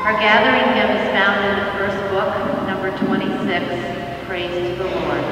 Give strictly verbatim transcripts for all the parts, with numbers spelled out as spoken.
Our gathering hymn is found in the first book, number twenty-six, Praise to the Lord.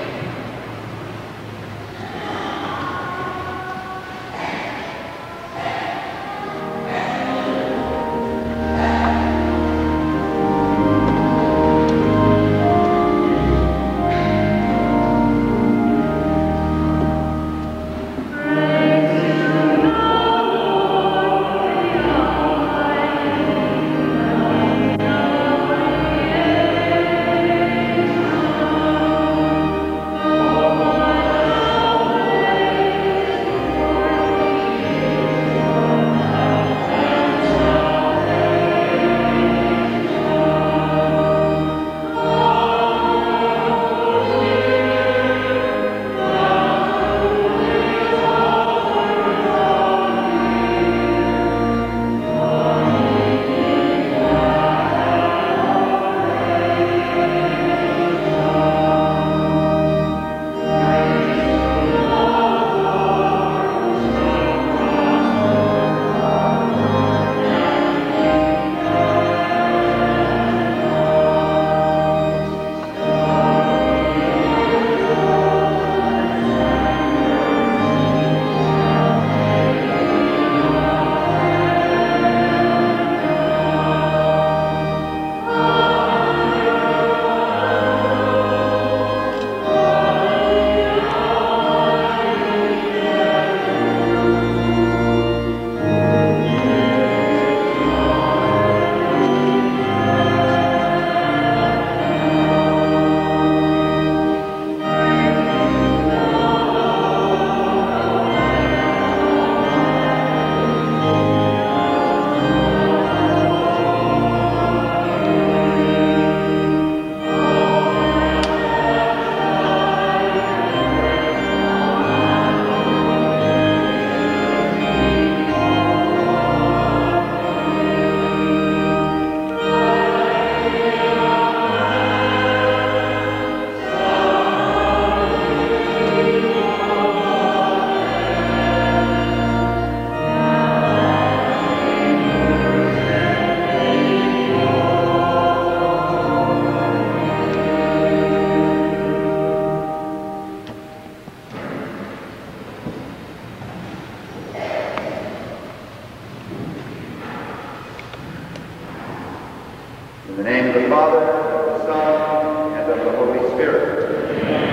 In the name of the Father, and of the Son, and of the Holy Spirit.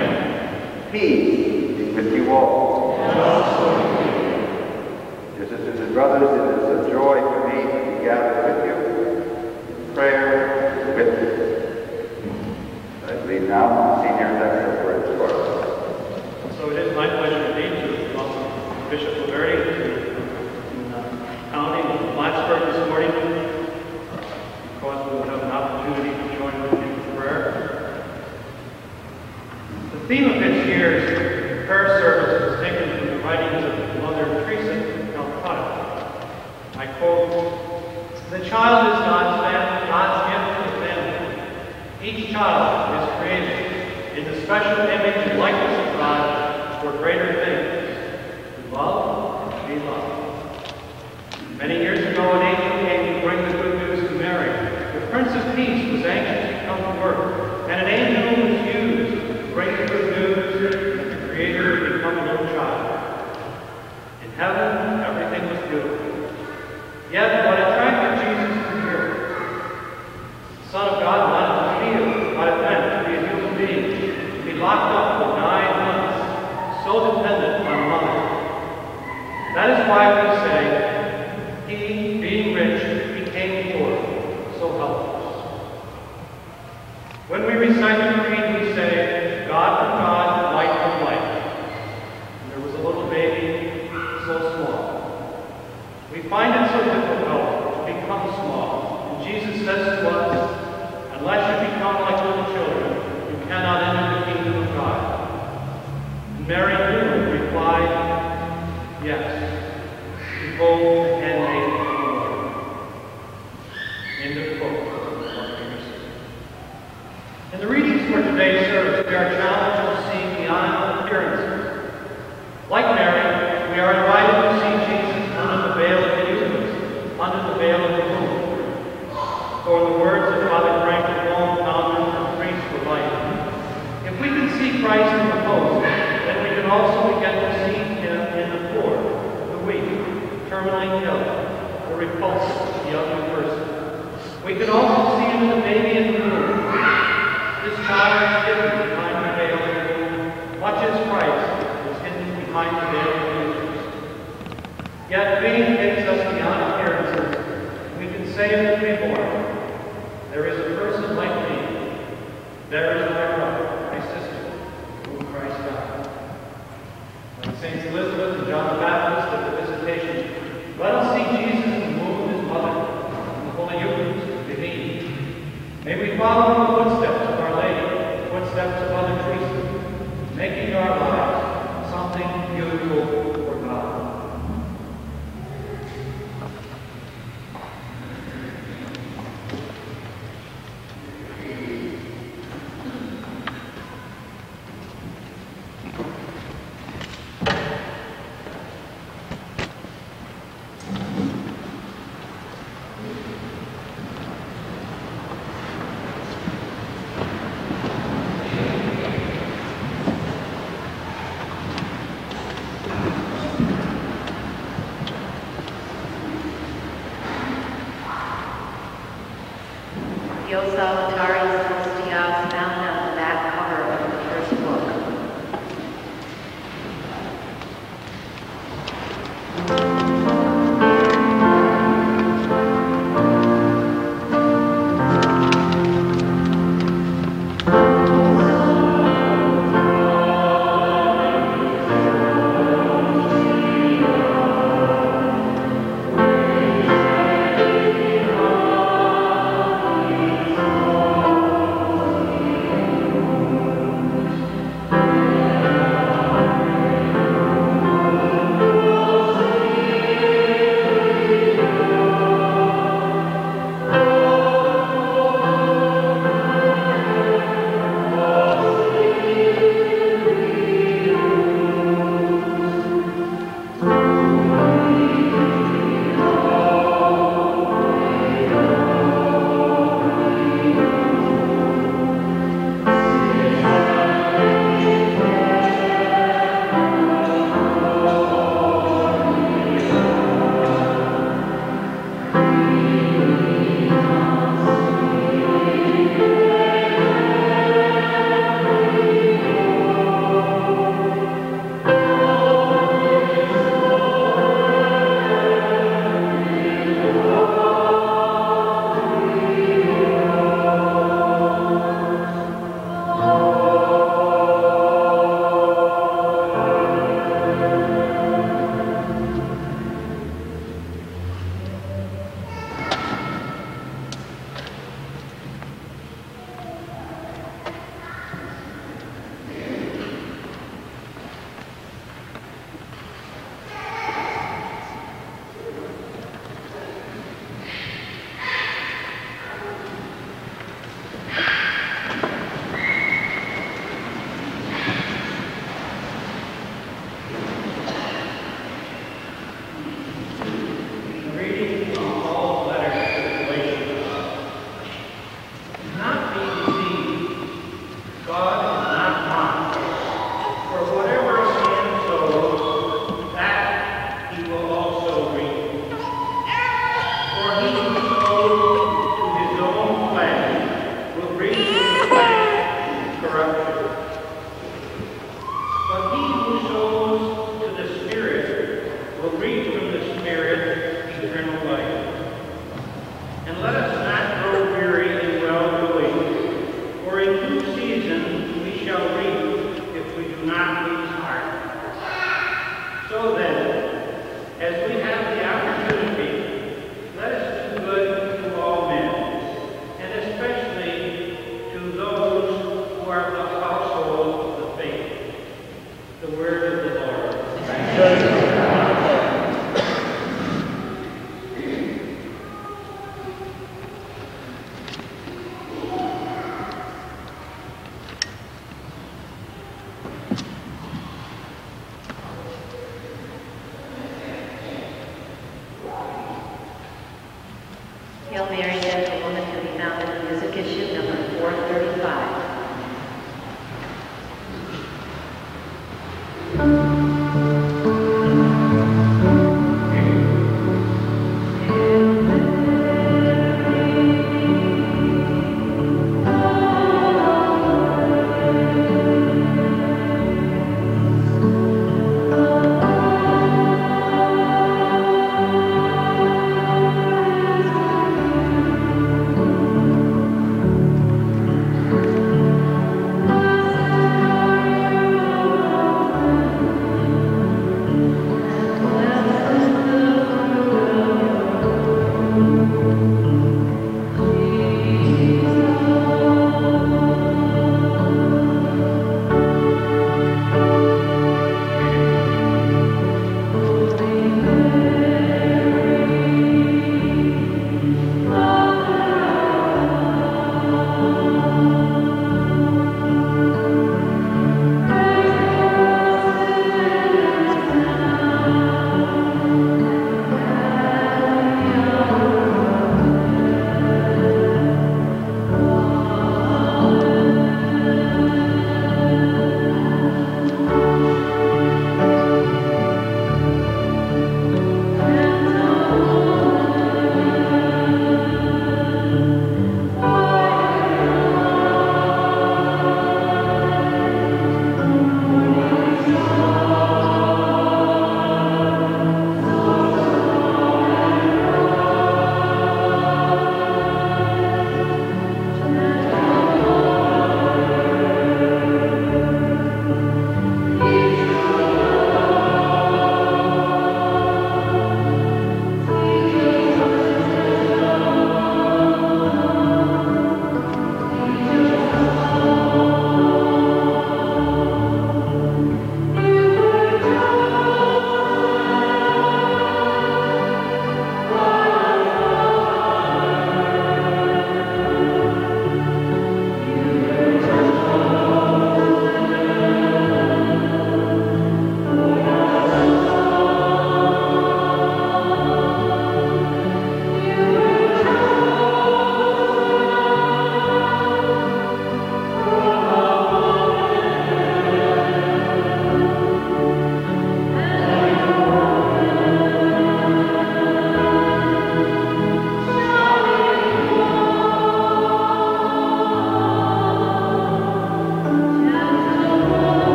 Amen. Peace be with you all. Dear sisters and brothers, it is a joy for me to be gathered with you in prayer and witness. I believe now Senior Lecturer for his work. So it is my pleasure indeed to welcome Bishop Loverde in uh, county of Plattsburgh this morning. Because we will have an opportunity to join with you in prayer. The theme of this year's prayer service is taken from the writings of Mother Teresa of Calcutta. I quote, "The child is God's, family, God's gift to the family. Each child is created in the special image and likeness of God for greater things. To love and be loved." Many years ago, an angel came to bring the good news to Mary. The Prince of Peace was anxious to come to earth, and an angel was used to bring the good news that the Creator would become a little child. In heaven, everything was beautiful. Yet, what attracted Jesus to the earth? The Son of God wanted to feel what it meant to be a human being, to be locked up for nine months, so dependent on mother. That is why we say, He, being rich, became poor, so helpless. When we recite the creed, we say, God from God, light from light. And there was a little baby, so small. We find it so difficult to become small. And Jesus says to us, unless you become like little children, you cannot enter the kingdom of God. And Mary knew and replied, yes. Behold, the handmaid of the Lord. End of quote. In the readings for today's service, we are challenged to see beyond appearances. Like Mary, we are invited to see Jesus under the veil of the Eucharist, under the veil of the womb. repulsive to the ugly person. We can also see it in the baby in the womb. This child is hidden behind the veil. Much as Christ is hidden behind the veil of angels. Yet faith takes us beyond appearances. We can say in the preborn, there is a person like me. There is my brother, my sister, whom Christ died. When Saints Elizabeth and John the Baptist at the visitation, let us see Jesus in the womb of his mother, in the Holy Eucharist, beneath. May we follow the footsteps of Our Lady, the footsteps of Mother Teresa, making our lives something beautiful for God. Dios Salutaris Celestialis found on the back cover of the first book. Oh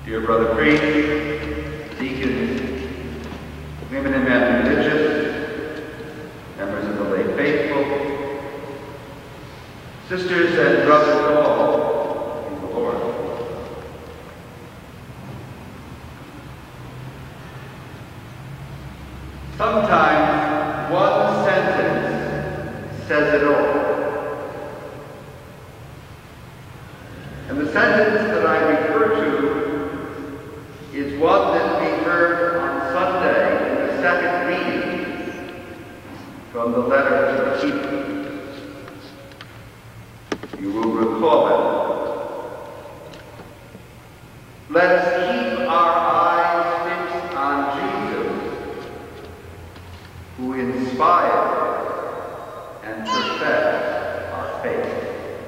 Dear brother priests, deacons, women and men religious, members of the lay faithful, sisters and brothers all in the Lord. Sometimes one sentence says it all. And the sentence that I refer to is one that we heard on Sunday in the second reading from the letter to the Hebrews. You will recall it. Let us keep our eyes fixed on Jesus, who inspires and perfects our faith.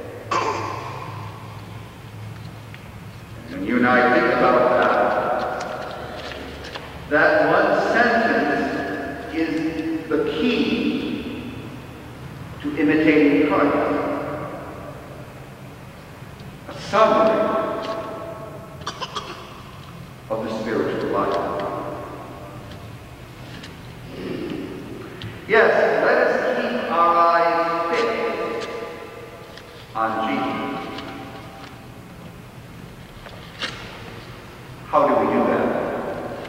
And you and I think about that, that one sentence is the key to imitating Christ. A summary of the spiritual life. Yes, let us keep our eyes fixed on Jesus. How do we do that?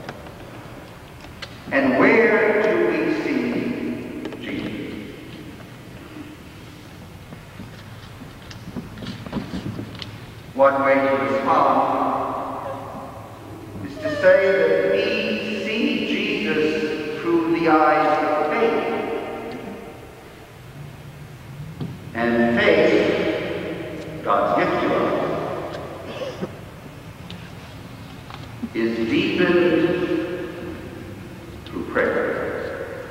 And where do we see Jesus? One way to respond is to say that we see Jesus through the eyes of faith. And faith, God's gift to us, is deepened through prayer.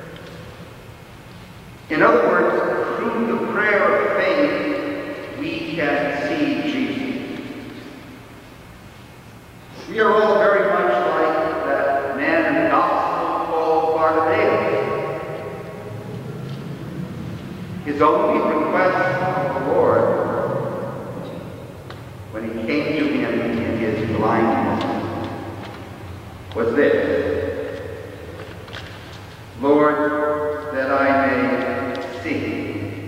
In other words, through the prayer of faith, we can see Jesus. We are all very much like that man in the gospel called Bartimaeus. His only request of the Lord when he came to him in his blindness was this: Lord, that I may see.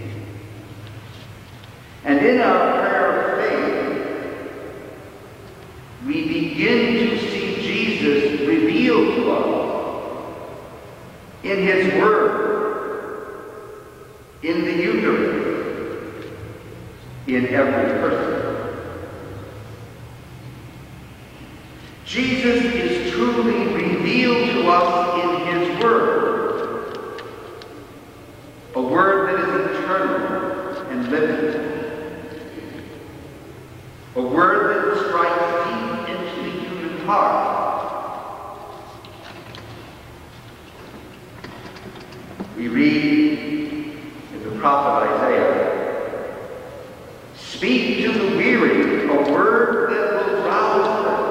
And in our prayer of faith, we begin to see Jesus revealed to us in his word, in the Eucharist, in every person. Jesus is truly revealed to us in his word, a word that is eternal and living, a word that strikes deep into the human heart. We read in the prophet Isaiah, "Speak to the weary a word that will rouse them."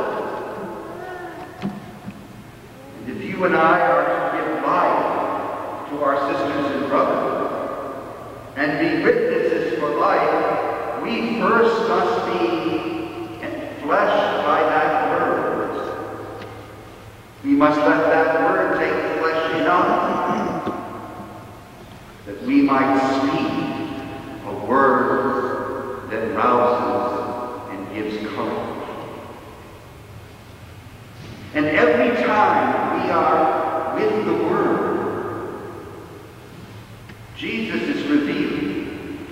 You and I are to give life to our sisters and brothers and be witnesses for life. We first must be fleshed by that word. We must let that word take flesh in us, that we might speak a word that rouses and gives courage. And every time we are with the Word, Jesus is revealed.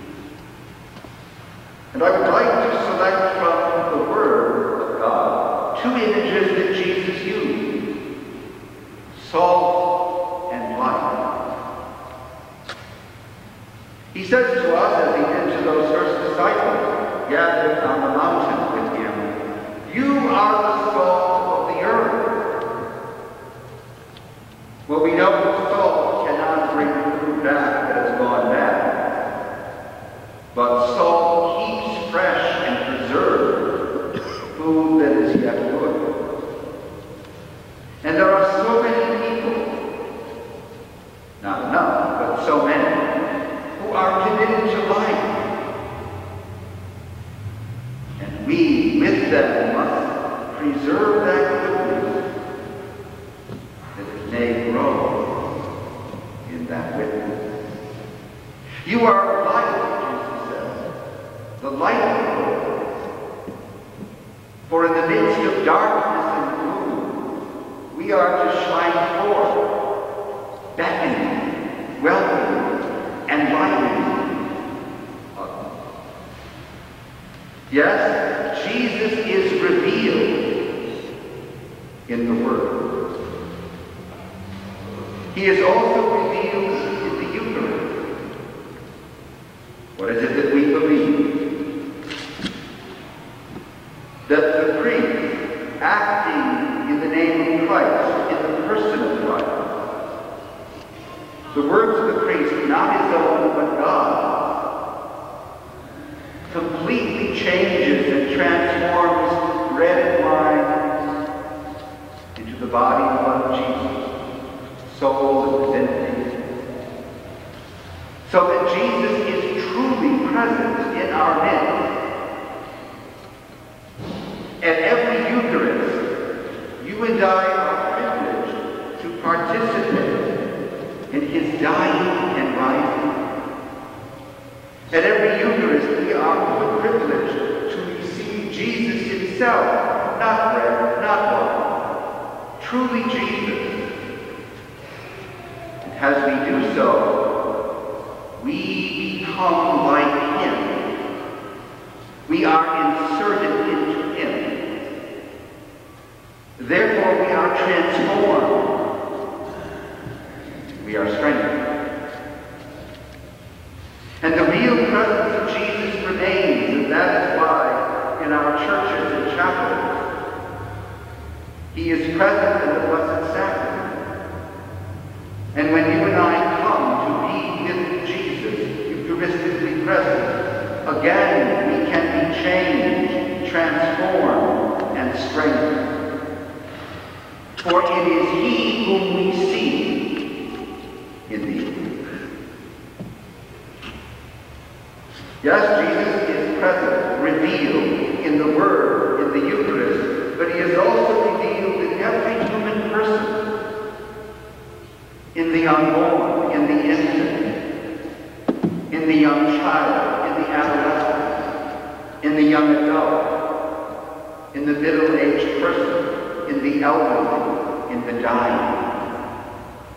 And I would like to select from the Word of God two images that Jesus used: salt and light. He says to us, as he did to those first disciples gathered on the mountain with him, "You are the salt of the earth." Well, we know that salt cannot bring food back that has gone bad, but salt keeps fresh and preserved food that is yet good. preserve that goodness that it may grow in that witness. You are light, Jesus says, the light of the world. For in the midst of darkness and gloom, we are to shine forth, beckoning, welcoming, and lighting others. Yes, Jesus is revealed in the Word. He is also revealed in the Eucharist. What is it that we believe? That the priest, acting in the name of Christ, in the person of Christ, the words of the priest, not his own, but God, completely changes and transforms bread and wine into the body and blood of Jesus, soul and divinity, so that Jesus is truly present in our midst. At every Eucharist, you and I are privileged to participate in his dying and rising. At every Eucharist, we are privileged to receive Jesus himself, not bread, not wine, truly Jesus. And as we do so, we become like him. We are inserted into him. Therefore, we are transformed. We are strengthened. And the real presence of Jesus remains, and that is why in our churches and chapels, he is present in the Blessed Sacrament. And when you and I come to be with Jesus, Eucharistically present, again we can be changed, transformed, and strengthened. For it is he whom we see in the Eucharist. Yes, Jesus is present, revealed in the Word, in the Eucharist, but he is also revealed in every human person, in the unborn, in the infant, in the young child, in the adolescent, in the young adult, in the middle-aged person, in the elderly, in the dying.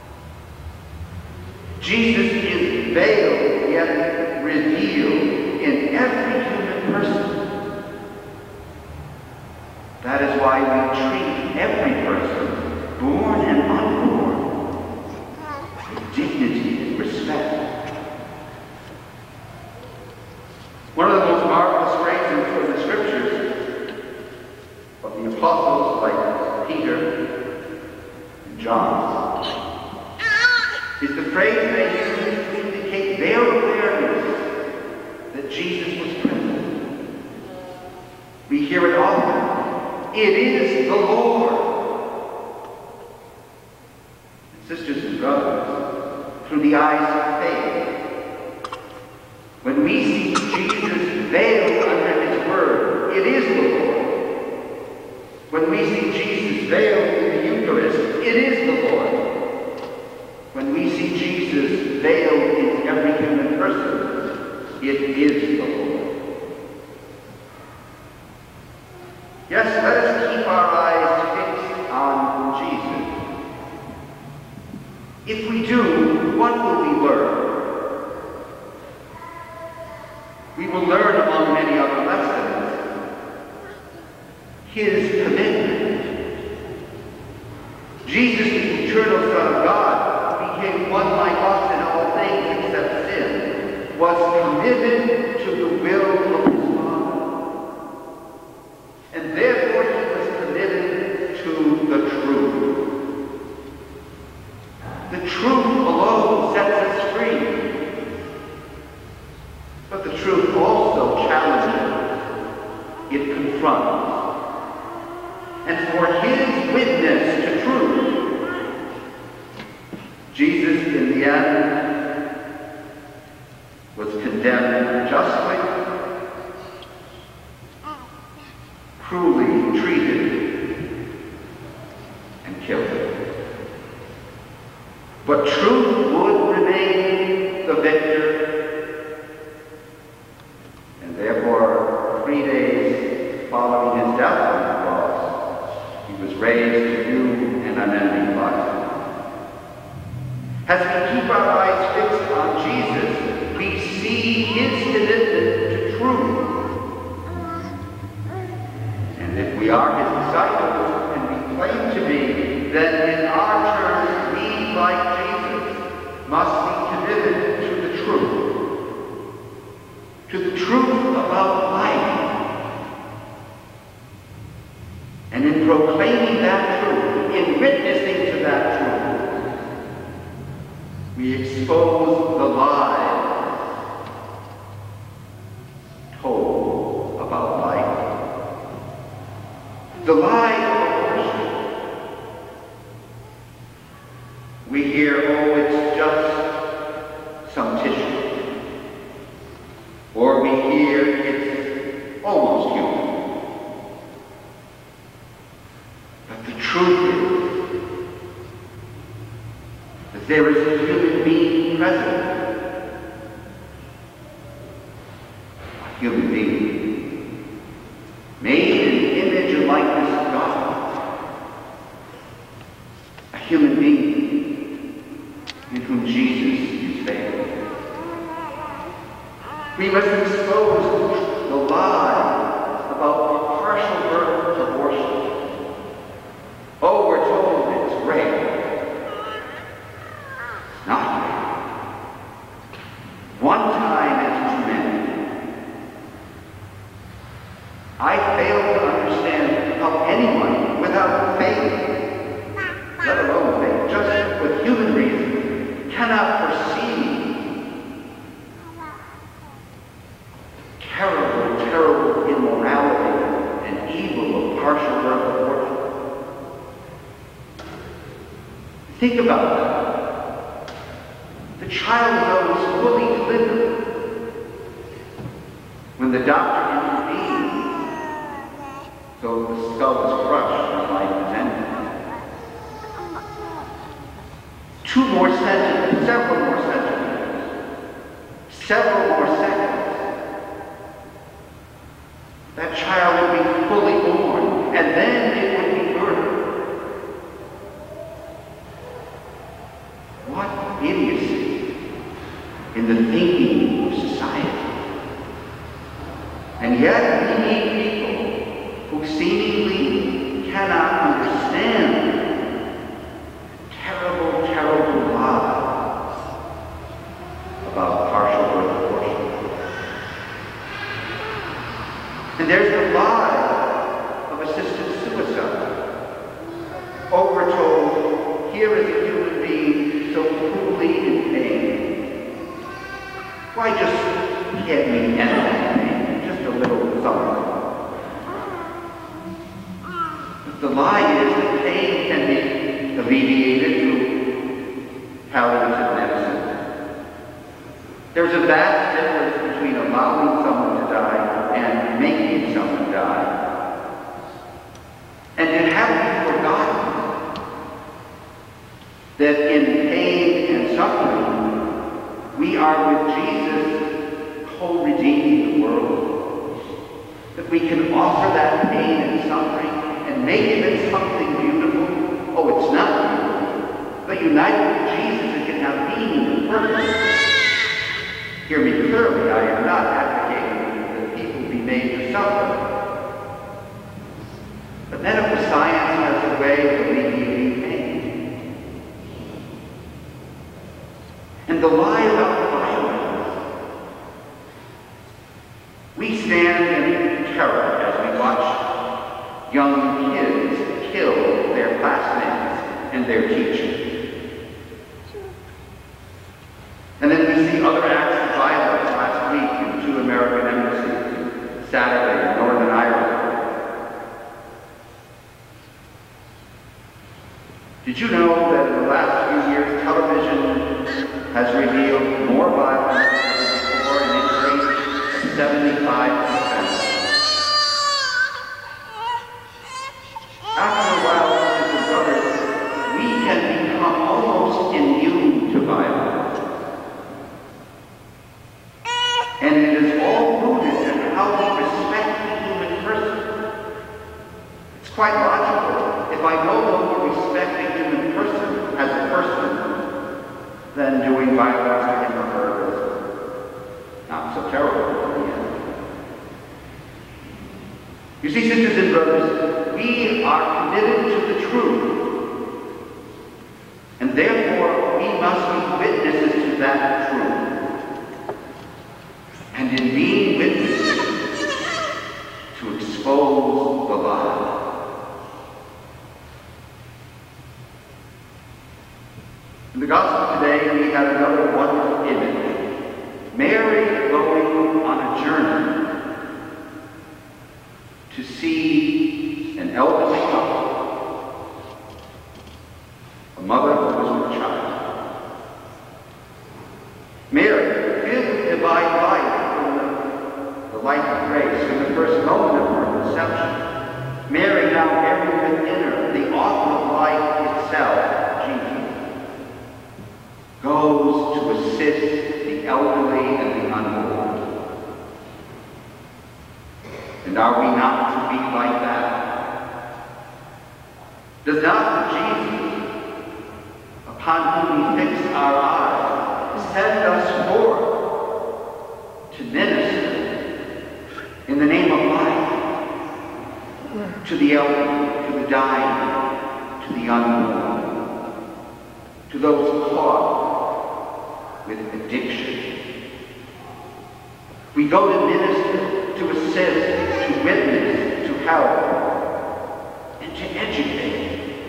Jesus is veiled yet revealed in every human person. That is why we treat every person, born and unborn, with dignity and respect. One of the most marvelous phrases from the Scriptures of the apostles like Peter and John is the phrase they use to indicate their awareness that Jesus was present. We hear it often. It is the Lord. And sisters and brothers, through the eyes of faith, when we see Jesus veiled under his word, it is the Lord. When we see Jesus veiled in the Eucharist, it is the Lord. When we see Jesus veiled in every human person, it is the Lord. Yes, let us keep our eyes fixed on Jesus. If we do, what will we learn? We will learn, among many other lessons, his commitment. Jesus, the eternal Son of God, became one like us in all things except sin, was committed to the will of his Father. And therefore he was committed to the truth. The truth alone sets us free. But the truth also challenges. It confronts. But truth would remain the victor. And therefore, three days following his death on the cross, he was raised to new and unending life. As we keep our eyes fixed on Jesus, we see his commitment to truth. And if we are his disciples, and we claim to be, then in our turn, we, like Jesus, must be committed to the truth. To the truth about life. And in proclaiming that truth, in witnessing to that truth, we expose the lies told about life. The lie of abortion. We hear, oh, it's just some tissue. Or we hear it's almost human. But the truth is that there is a human being present. A human being made in the image and likeness of God. A human being in whom Jesus is veiled. We must expose the lie about partial birth abortion. Oh, we're told it's rape. Not rape. One time is too many. I fail to understand how anyone without faith, let alone faith, just with human reason, cannot perceive terrible, terrible immorality and evil of partial birth abortion. Think about that. The child is always fully delivered when the doctor intervenes, so the skull is crushed and life is ended. Two more centimeters, several more centimeters, several more seconds. That child would be fully born, and then it would be murdered. What idiocy in the thinking of society. And yet we need people who seemingly cannot understand terrible, terrible lies about partial birth abortion. And there's the lie of assisted suicide. Oh, we're told, here is a human being so cruelly in pain. Why just can't we end that pain? Just a little something. But the lie is that pain can be alleviated through palliative medicine. There's a vast difference between allowing someone to die and making someone die. And it have we forgotten that in pain and suffering, we are with Jesus co-redeeming the world. That we can offer that pain and suffering and make it into something beautiful. Oh, it's not beautiful, but united with Jesus, it can have meaning and purpose. Hear me clearly, I am not advocating that people be made to suffer. But medical science has a way of alleviating pain. And the lie about violence. We stand in terror as we watch young kids kill their classmates and their teachers. And then we see other acts of violence last week in two American embassies, Saturday in Northern Ireland. Did you know that in the last few years, television has revealed more violence than ever before, an increase of seventy-five percent? After a while, sisters and brothers, we can become almost immune quite logical. If I no longer respect a human person as a person, then doing violence to him or her is not so terrible in the end. You see, sisters and brothers, we are committed to the truth, and therefore we must be witnesses to that truth. And in being witnesses, to expose the lie. In the gospel today, we have another wonderful image. Mary going on a journey to see an elderly couple, a mother who was with a child. Mary, filled with divine light from the, the light of grace, from the first moment of her conception. Mary, now every within her, the author of life itself, Jesus, goes to assist the elderly and the unborn. And are we not to be like that? Does not Jesus, upon whom we fix our eyes, send us forth to minister in the name of life to the elderly, to the dying, to the unborn, to those caught with addiction? We go to minister, to assist, to witness, to help, and to educate.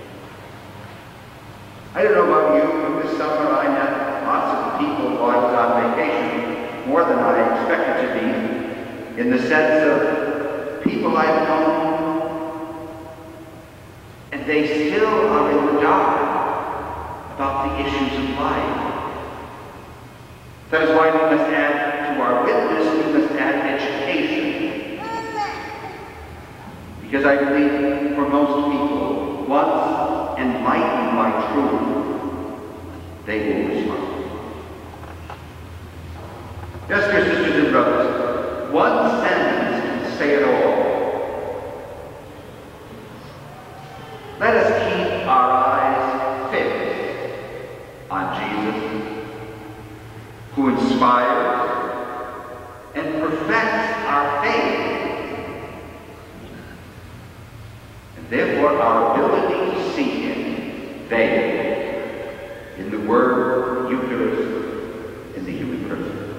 I don't know about you, but this summer I met lots of people while I was on vacation, more than I expected to be, in the sense of people I've known, and they still are in the dark about the issues of life. That is why we must add to our witness, we must add education. Because I believe for most people, once enlightened by truth, they will respond. Yes, dear sisters and brothers, one sentence can say it all. Let us keep our eyes fixed on Jesus, who inspires and perfects our faith, and therefore our ability to see Him bathed in the Word, Eucharist, in the human person.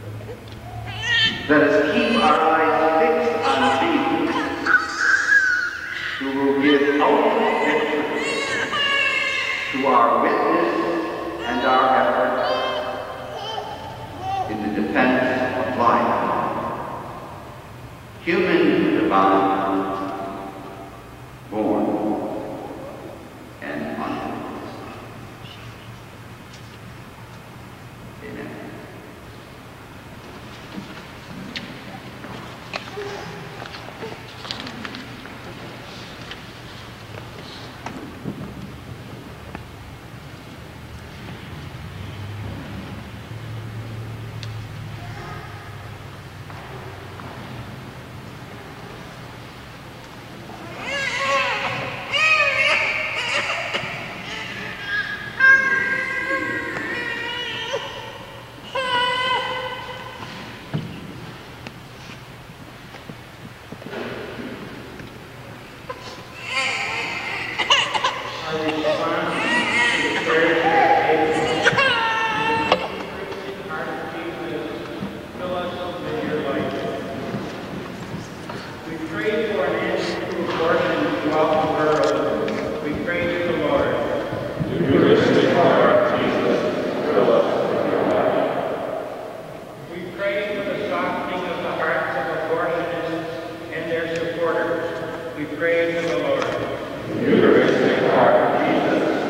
Let us keep our eyes fixed on Jesus, who will give ultimate victory to our witness and our efforts in the defense of life, human, divine, born, and unborn. Amen. We pray to the Lord. Eucharistic heart of Jesus,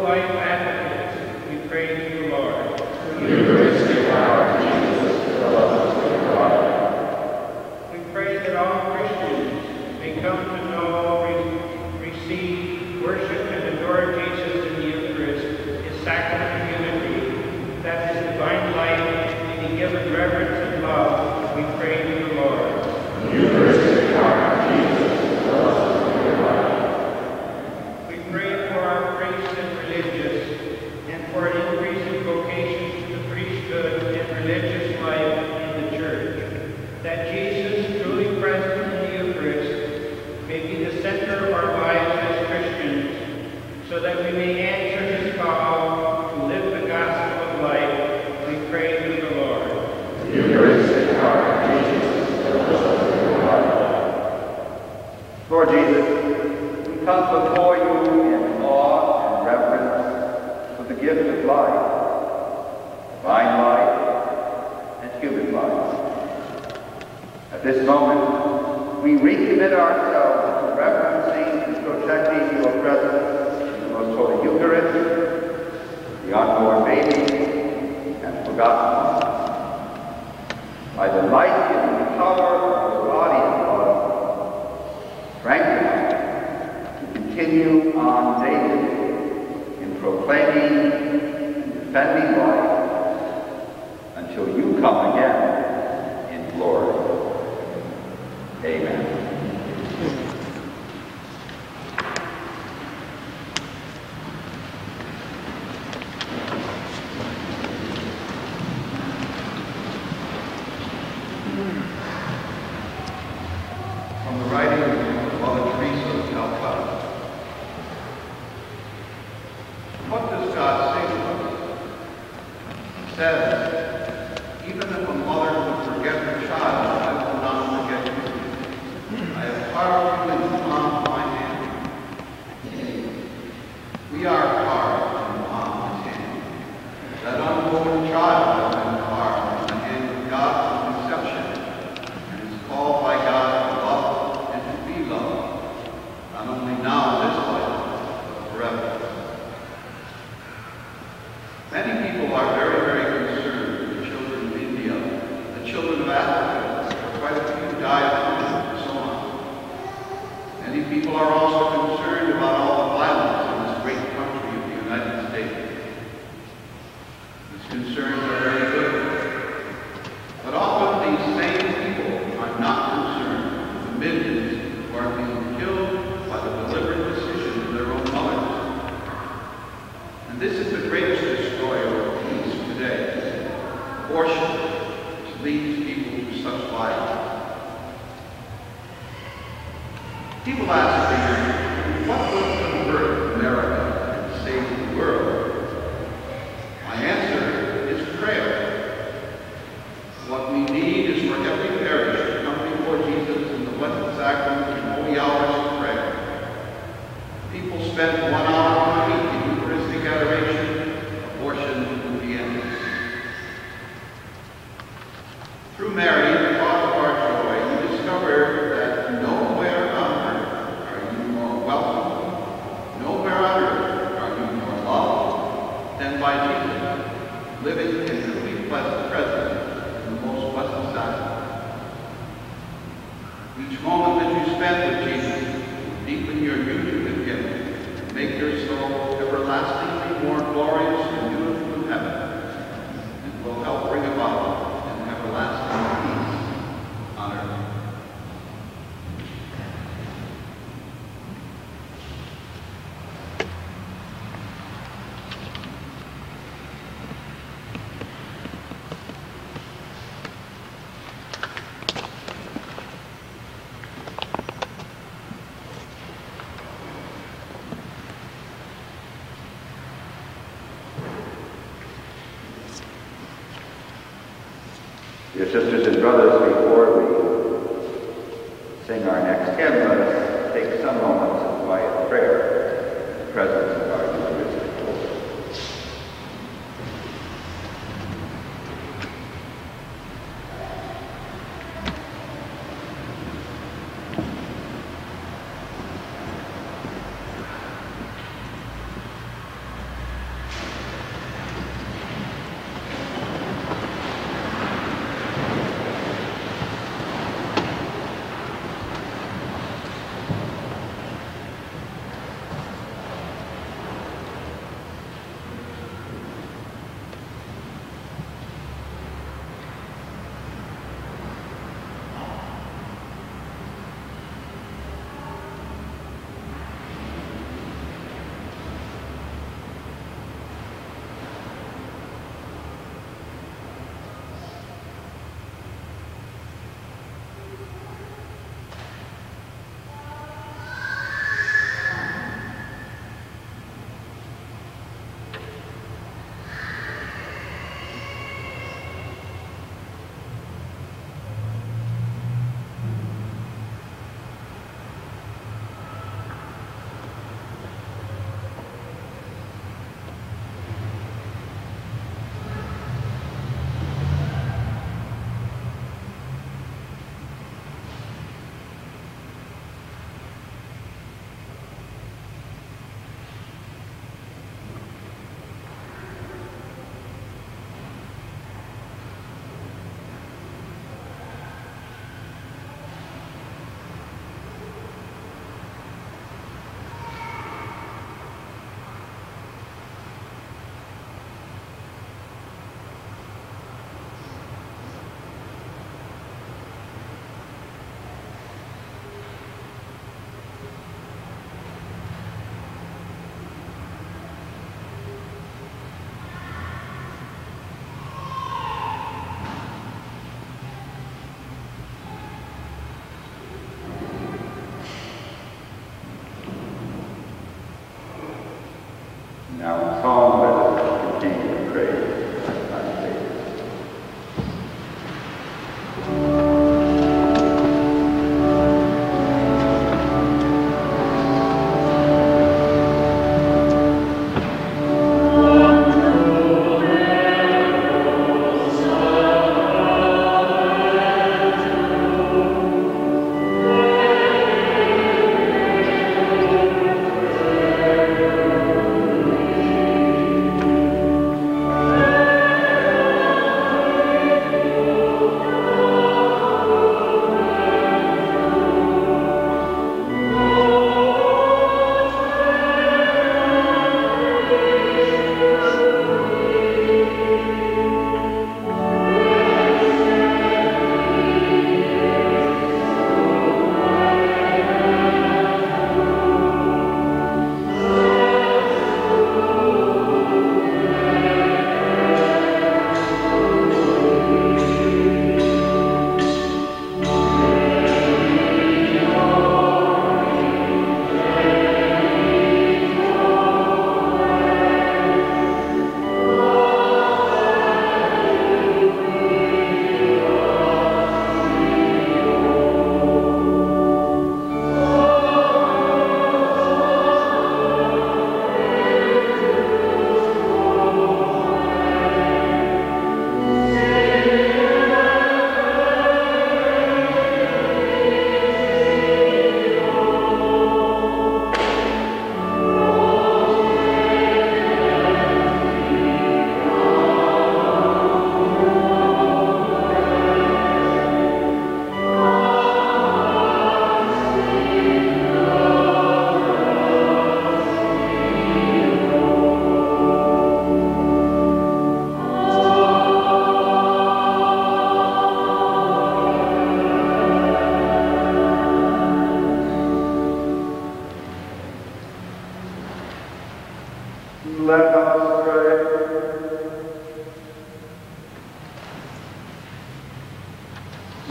life advocates, we pray to the Lord. Eucharistic our Jesus, fill us with God. We pray that all Christians may come to know, re receive, worship, and adore Jesus in the Eucharist, his sacrament of unity, that his divine life may be given reverence and love. We pray to the Lord. Eucharistic our Jesus, fill us with God. We pray for our priests and religious, and for an increase in vocations to the priesthood and religious life in the Church, that Jesus, truly present in the Eucharist, may be the center of our lives as Christians, so that we may answer his call to live the gospel of life. We pray to the Lord. Eucharistic our Jesus, fill us with God. Lord Jesus, we come before you in awe and reverence for the gift of life, divine life, and human life. At this moment, we recommit ourselves to reverencing and protecting your presence in the most holy Eucharist, the unborn baby, and forgotten ones. By the life-giving power of the body and blood, strengthen us to continue on daily in proclaiming and defending life until you come again in glory. Amen. From the writing of Mother Teresa of Calcutta. What does God say to us? He says, even if a mother would forget her child, I will not forget you. I have carved you in the palm of my hand. We are carved in the palm of his hand. That unborn child has been carved in the hand of God from conception, and is called by God to love and to be loved, not only now in this life, but forever. Many people are very, very concerned with the children of India, the children of Africa, where quite a few die of hunger, and so on. Many people are also concerned about all the violence in this great country of the United States. These concerns are very good. But often these same people are not concerned with the millions who are being killed by the deliberate decision of their own mothers. And this is the greatest destroyer of peace today. Abortion, which leads people to such violence. People ask me, what would convert America and save the world? My answer is prayer. What we need is for every parish to come before Jesus in the Blessed Sacrament and holy hours of prayer. People spend one hour a week in Eucharistic adoration. Abortion would be ended. Through Mary, the cause of our joy, we discover that nowhere on earth are you more welcome, nowhere on earth are you more loved than by Jesus, living in complete presence in the most blessed sacrament. Each moment that you spend with Jesus will deepen your union with him, make your soul everlastingly more glorious and beautiful in heaven, and will help bring about an everlasting peace on earth. Dear sisters and brothers, before we sing our next hymn, let us take some moments of quiet prayer in the presence of our Eucharistic Lord.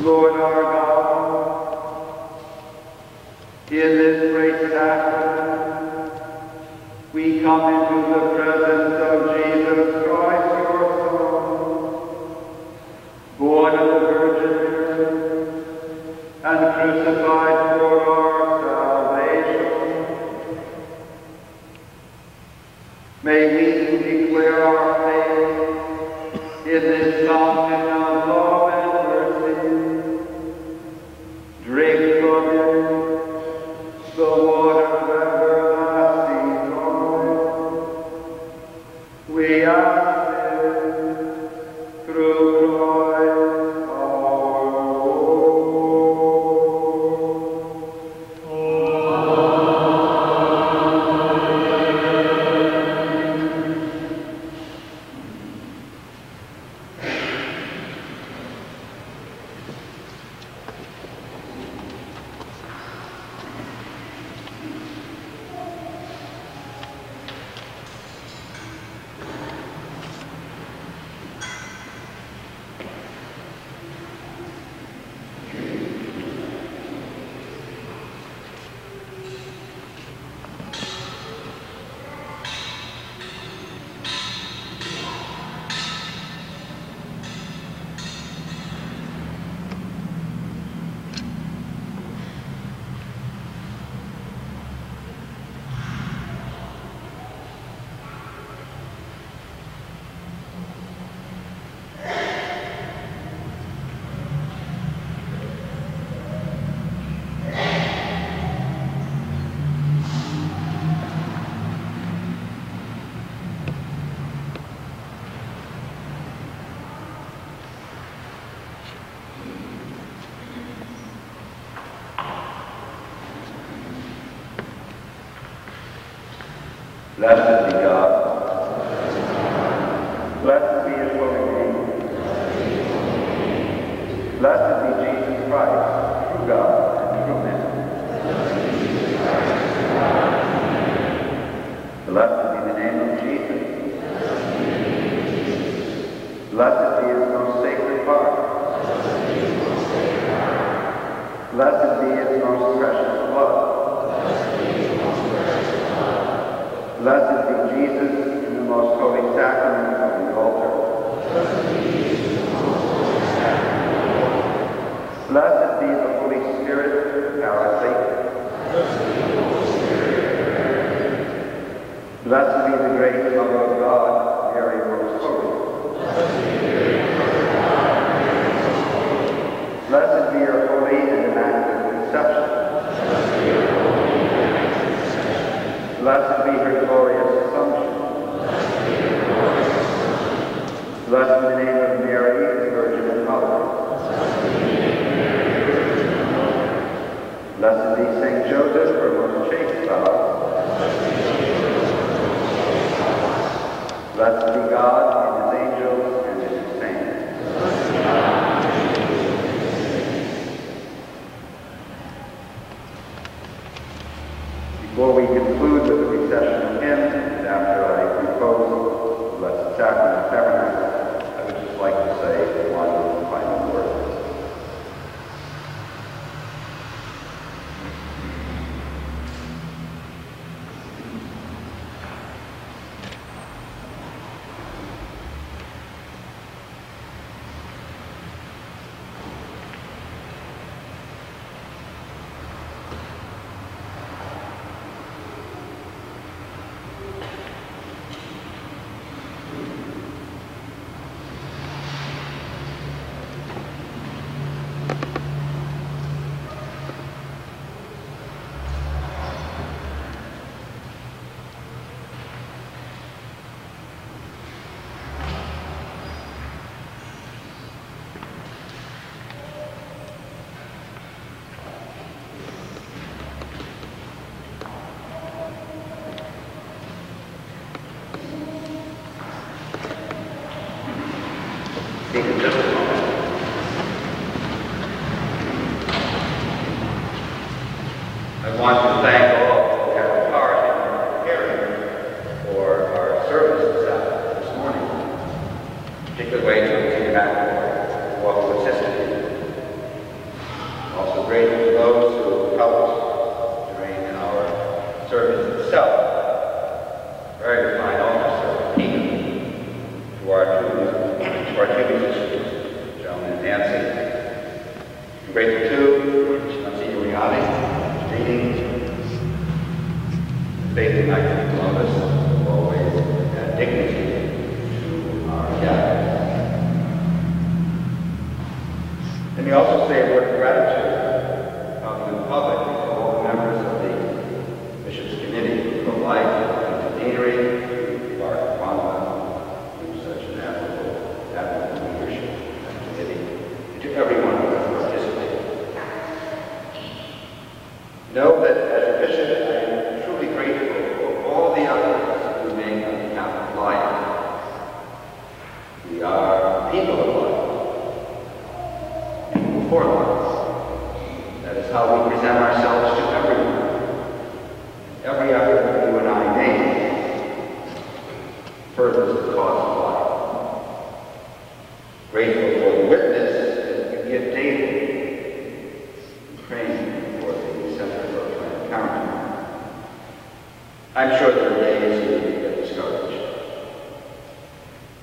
Lord our God, in this great sacrament, we come into the presence of Jesus Christ, your Son, born of the Virgin Mary, and crucified for our salvation. May we declare our faith in this fountain of love and mercy. Drink from it, the water of everlasting life. We ask it through Christ our Lord. Blessed be God. Blessed be his holy name. Blessed be Jesus Christ, true God and true man. Blessed be the name of Jesus. Blessed be his most sacred heart. Blessed be his most precious blood. Blessed be Jesus in the most holy sacrament of the altar. Blessed be the Holy Spirit, Paraclete. Blessed be the great Mother of God, Mary most holy. Blessed be your holy and immaculate conception. Blessed be her glorious Assumption. Blessed be the name of Mary, the Virgin and Mother. Blessed be Saint Joseph, her most chaste spouse. Blessed be God in his angels and in his saints. Before we conclude with the recession of hymns, and after I propose the Blessed Sacrament of Tabernacles, I would just like to say one final word. Taken just a moment. I want to thank all who have part in our preparing for our service this afternoon, this morning. Particular way to Tina McElroy, who also assisted me.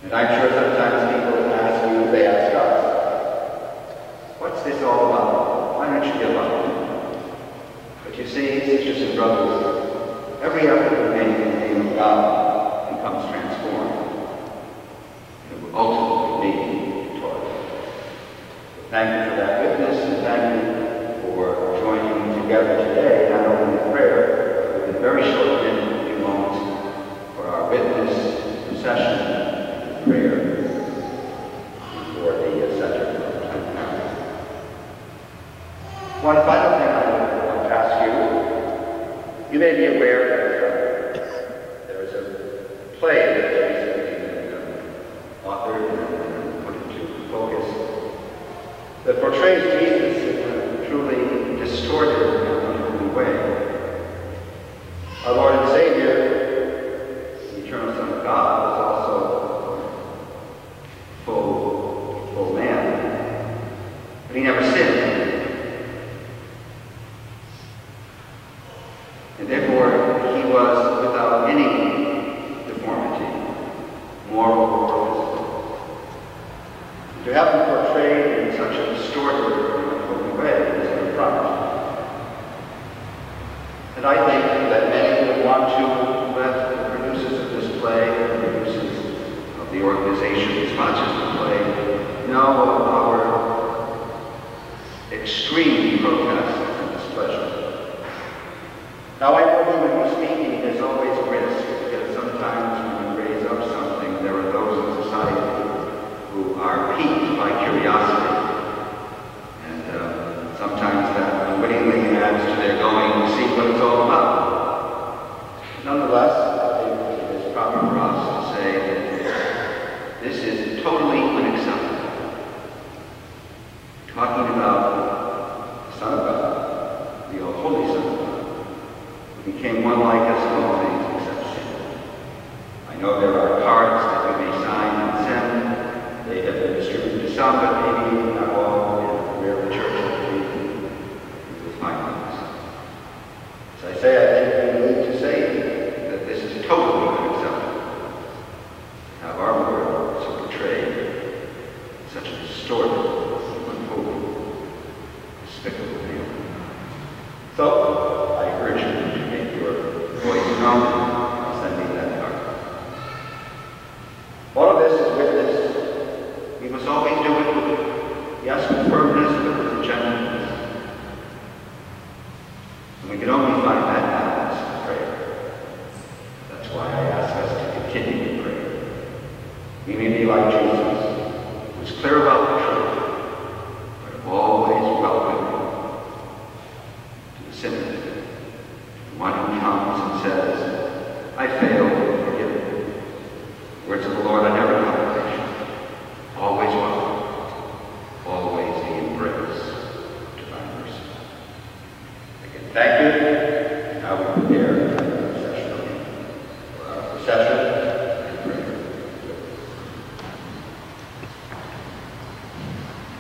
And I'm sure sometimes people ask you, they ask us, what's this all about? Why don't you give up? But you see, sisters and brothers, every effort we make in the name of God becomes transformed. It will ultimately be victorious. Thank you for that witness, and thank you for joining together today, not only in prayer, but in a very short minute, few moments, for our witness procession prayer before the uh, center. One final thing I want to ask you. You may be aware that uh, there is a play that has recently been uh, authored and put into focus that portrays Jesus in a truly distorted and unholy way. Our Lord and Savior, the eternal Son of God, was also full, full man, but he never sinned. And therefore, he was without any deformity, moral or physical. To have him portrayed in such a distorted and unholy way is an affront. And I think that many would want to let the producers of this play, the producers of the organization that sponsors the play, know of our extreme protest and displeasure. Now, I know human speaking is always a risk, because sometimes when you raise up something, there are those in society who are piqued by curiosity. And uh, sometimes that unwittingly adds to their going to see what it's all about. Nonetheless, I think it is proper for us to say that this is totally unacceptable. Talking about the Son of God, the All-Holy Son of God, who became one like us in all things except sin. I know there are cards that you may sign and send. They have been distributed to some, but maybe not all, and where the church will be, you will find those. As I say, I think we need to say that this is totally unacceptable. To have our Lord so portrayed in such a distorted, unholy, despicable view. So, I urge you to make your voice known by sending that card. All of this is witness. We must always do it with, yes, with firmness, but with gentleness. And we can only find that balance in prayer. That's why I ask us to continue to pray. We may be like Jesus, who was clear about the truth, but always welcome to the sinner. One who comes and says, I failed, forgive me. Words of the Lord are never condemnation. Always welcome. Always the embrace of divine mercy. Again, thank you. Now we prepare for the procession. For our procession and prayer.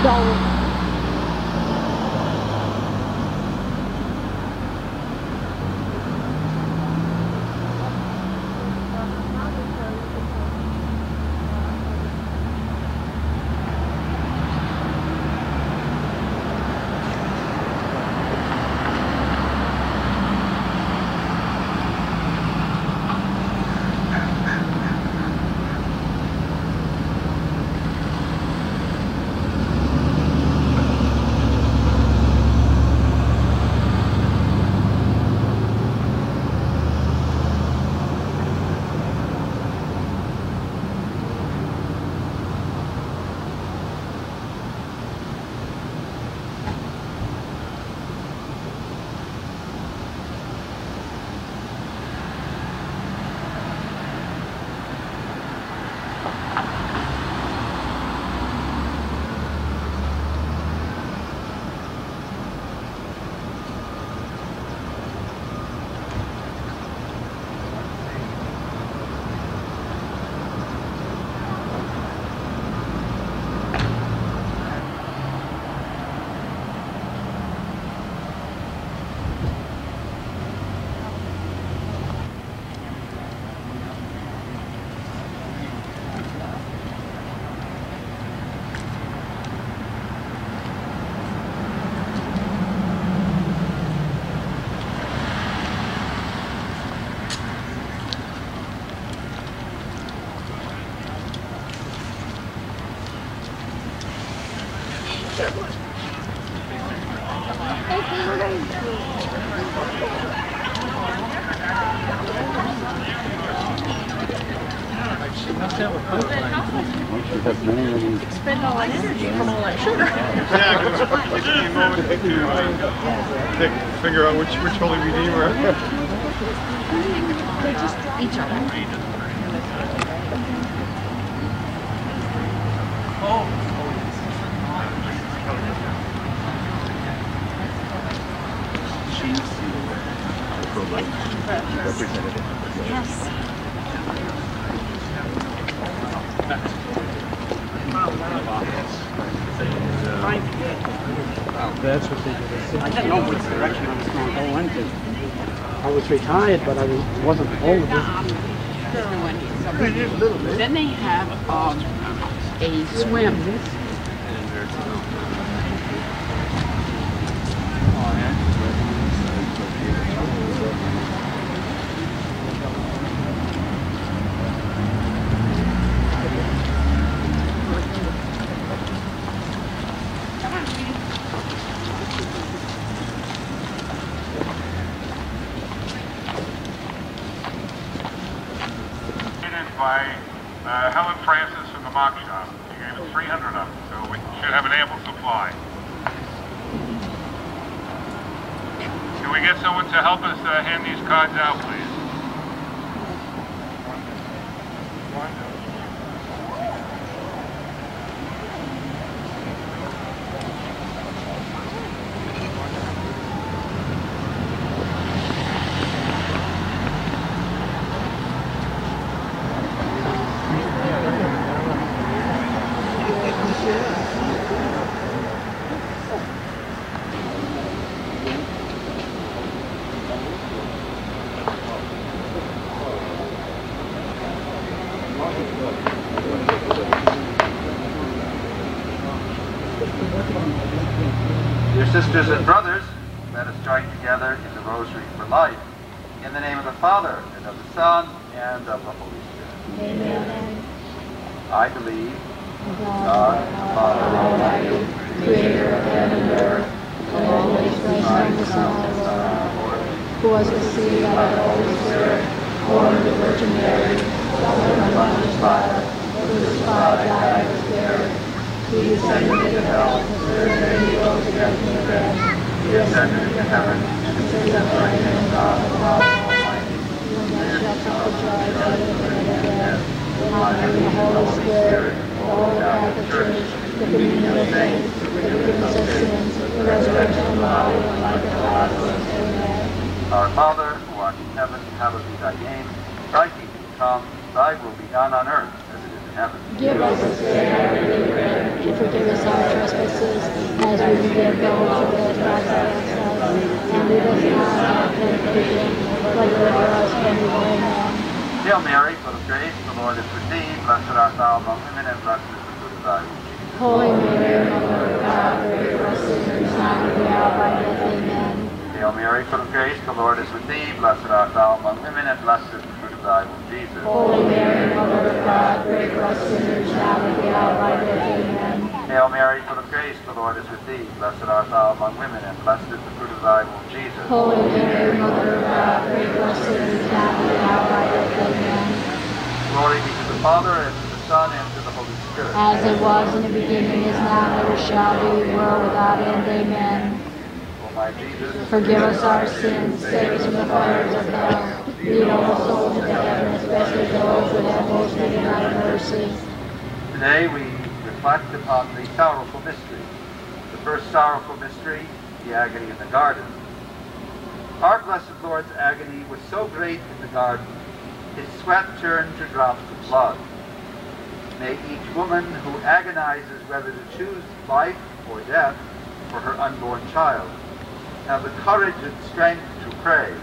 Spend all that energy from all that sugar. Yeah, because it took me a moment to uh, to figure out which which Holy Redeemer. They just each other. She's the pro-life representative. Yes. That's what they did. I didn't know which direction I was going to go into. I was retired, but I was, wasn't old. Then they have um, a swim. By uh, Helen Francis from the mock shop. She gave us three hundred of them, so we should have an ample supply. Can we get someone to help us uh, hand these cards out, please? Dear sisters and brothers, let us join together in the Rosary for Life. In the name of the Father, and of the Son, and of the Holy Spirit. Amen. I believe in God, the Father Almighty, Creator of heaven and earth, and always Son, the Son, of our Lord, who was conceived by the Holy Spirit, born of the Virgin Mary, suffered under Pontius Pilate, crucified, died, was buried. He descended into hell, the third day he rose again from the dead. He ascended into heaven, and sits at the right hand of God, the Father Almighty. When thou shalt come to judge the living and the dead, Hallelujah, Holy Spirit, the Holy Catholic Church, the communion of saints, the forgiveness of sins, the resurrection of the body, and life everlasting. Amen. Our Father, who art in heaven, hallowed be thy name. Thy kingdom come, thy will be done on earth as it is in heaven. Give us this day our daily bread, and forgive us our trespasses, as we forgive those who trespass against us. And lead us not into temptation, but deliver us from evil. Amen. Hail Mary, full of grace, the Lord is with thee. Blessed art thou among women, and blessed is the fruit of thy womb. Holy Mary, Mother of God, pray for us sinners, now and at the hour of our death. Amen. Hail Mary, full of grace, the Lord is with thee. Blessed art thou among women, and blessed is the fruit of thy womb, Jesus. Holy Mary, Mother of God, pray for us sinners, now and at the hour of our death. Amen. Hail Mary, full of grace, the Lord is with thee. Blessed art thou among women, and blessed is the fruit of thy womb, Jesus. Holy Mary, Mother of God, pray for us sinners, now and at the hour of our death. Amen. Glory be to the Father, and to the Son, and to the Holy Spirit. As it was in the beginning, is now, and ever shall be, world without end. Amen. O my Jesus, forgive us our sins, save us from the fires of hell. Lead all souls into heaven, especially those who have most need of thy mercy. today we reflect upon the sorrowful mystery. The first sorrowful mystery, the agony in the garden. Our blessed Lord's agony was so great in the garden, his sweat turned to drops of blood. May each woman who agonizes whether to choose life or death for her unborn child have the courage and strength to pray,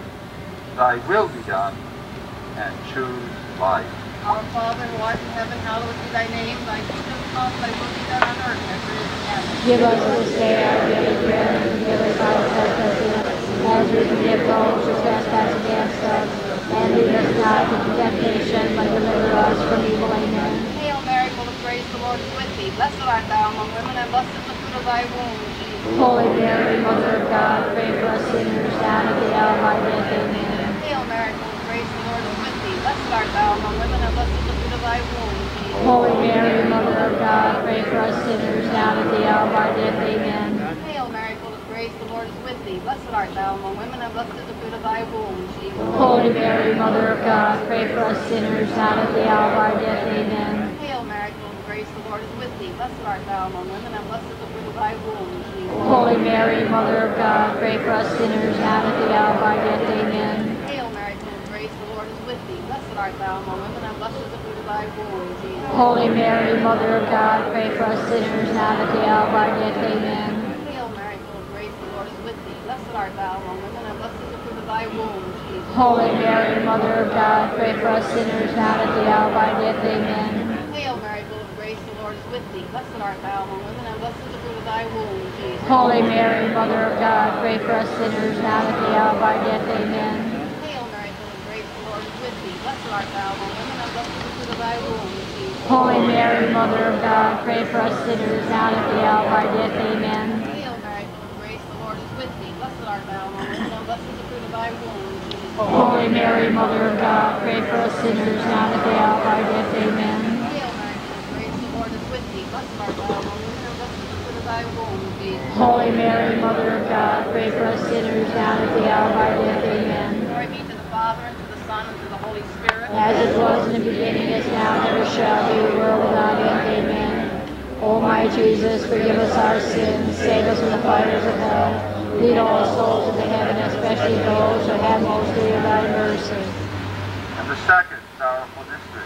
thy will be done, and choose life. Our Father who art in heaven, hallowed be thy name. Thy kingdom come, thy will be done on earth as it is in heaven. Give us this day our daily bread, and forgive us our trespasses, as we forgive those who trespass against us. And lead us not into temptation, but deliver us from evil. Amen. Hail Mary, full of grace, the Lord is with thee. Blessed art thou among women, and blessed is the fruit of thy womb, Jesus. Holy Mary, Mother of God, pray for us sinners, now and at the hour of our death. Amen. Hail Mary, full of grace, the Lord is with thee. Blessed art thou among women, and blessed is the fruit of thy womb, Jesus. Holy Mary, Mother of God, pray for us sinners, now and at the hour of our death. Amen. Hail Mary, full of grace, the Lord is with thee. Blessed art thou among women, and blessed is the fruit of thy womb, Jesus. Holy Mary, Mother of God, pray for us sinners, now and at the hour of our death. Amen. Hail Mary, full of grace, the Lord is with thee. Blessed art thou among women, and blessed is the fruit of thy womb, Jesus. Holy Mary, Mother of God, pray for us sinners, now and at the hour of our death. Amen. Hail Mary, full of grace, the Lord is with thee. Blessed art thou among women, and blessed is the fruit of thy womb, Jesus. Holy Mary, Mother of God, pray for us sinners, now and at the hour of our death. Amen. Hail Mary, full of grace, the Lord is with thee. Blessed art thou among women, and blessed is the fruit of thy womb, Jesus. Holy Mary, Mother of God, pray for us sinners, now and at the hour of our death. Amen. Hail Mary, full of grace, the Lord is with thee. Blessed art thou among women, and blessed is the fruit of thy womb, Jesus. Holy Mary, Mother of God, pray for us sinners, now and at the hour of our death. Amen. Hail Mary, full of grace, the Lord is with thee. Blessed art thou among women, and blessed is the fruit of thy womb, Jesus. Holy Mary, Mother of God, pray for us sinners, now and at the hour of our death. Amen. Hail Mary, full of grace, the Lord is with thee. Blessed art thou among women, and blessed is the fruit of thy womb, Jesus. Holy Mary, Mother of God, pray for us sinners, now and at the hour of our death. Amen. Hail Mary, full of grace, the Lord is with thee. Blessed art thou among women, and blessed is the fruit of thy womb, Jesus. Holy Mary, Mother of God, pray for us sinners, now and at the hour of our death. Amen. Glory be to the Father, and to the Son, and to the Holy Spirit. As it was in the beginning, is now, and ever shall be, world without end. Amen. O my Jesus, forgive us our sins, save us from the fires of hell. Lead all souls into heaven, especially those who have most need of thy mercy. And the second sorrowful mystery,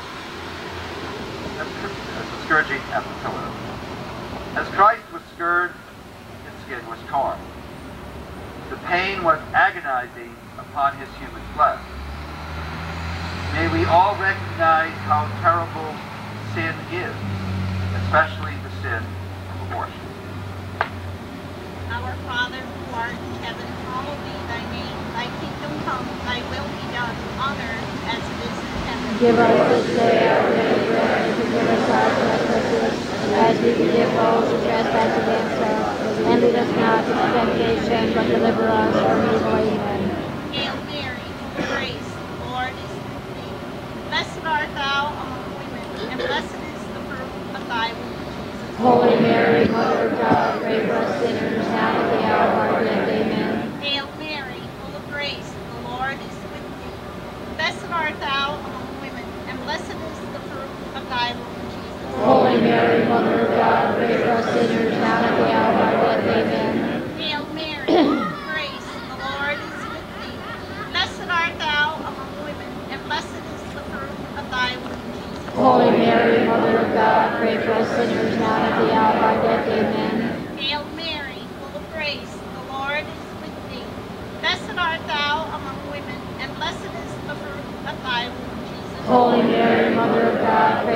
the scourging at the pillar. As Christ was scourged, his skin was torn. The pain was agonizing upon his human flesh. May we all recognize how terrible sin is, especially the sin of abortion. Our Father who art in heaven, hallowed be thy name. Thy kingdom come, thy will be done, on earth as it is in heaven. Give us this day our daily bread, and forgive us our trespasses, as we forgive those who trespass against us. And lead us not into temptation, but deliver us from evil. Amen. Hail Mary, full of grace, the Lord is with thee. Blessed art thou among women, and blessed is the fruit of thy womb, Jesus. Holy Mary, Mother of God, pray for us sinners, now and at the hour of our death. Amen. Hail Mary, full of grace, the Lord is with thee. Blessed art thou among women, and blessed is the fruit of thy womb, Jesus. Holy Mary, Mother of God, pray for us sinners, now and at the hour of our death. Amen. Hail Mary, full of grace, the Lord is with thee. Blessed art thou among women, and blessed is the fruit of thy womb, Jesus. Holy Mary,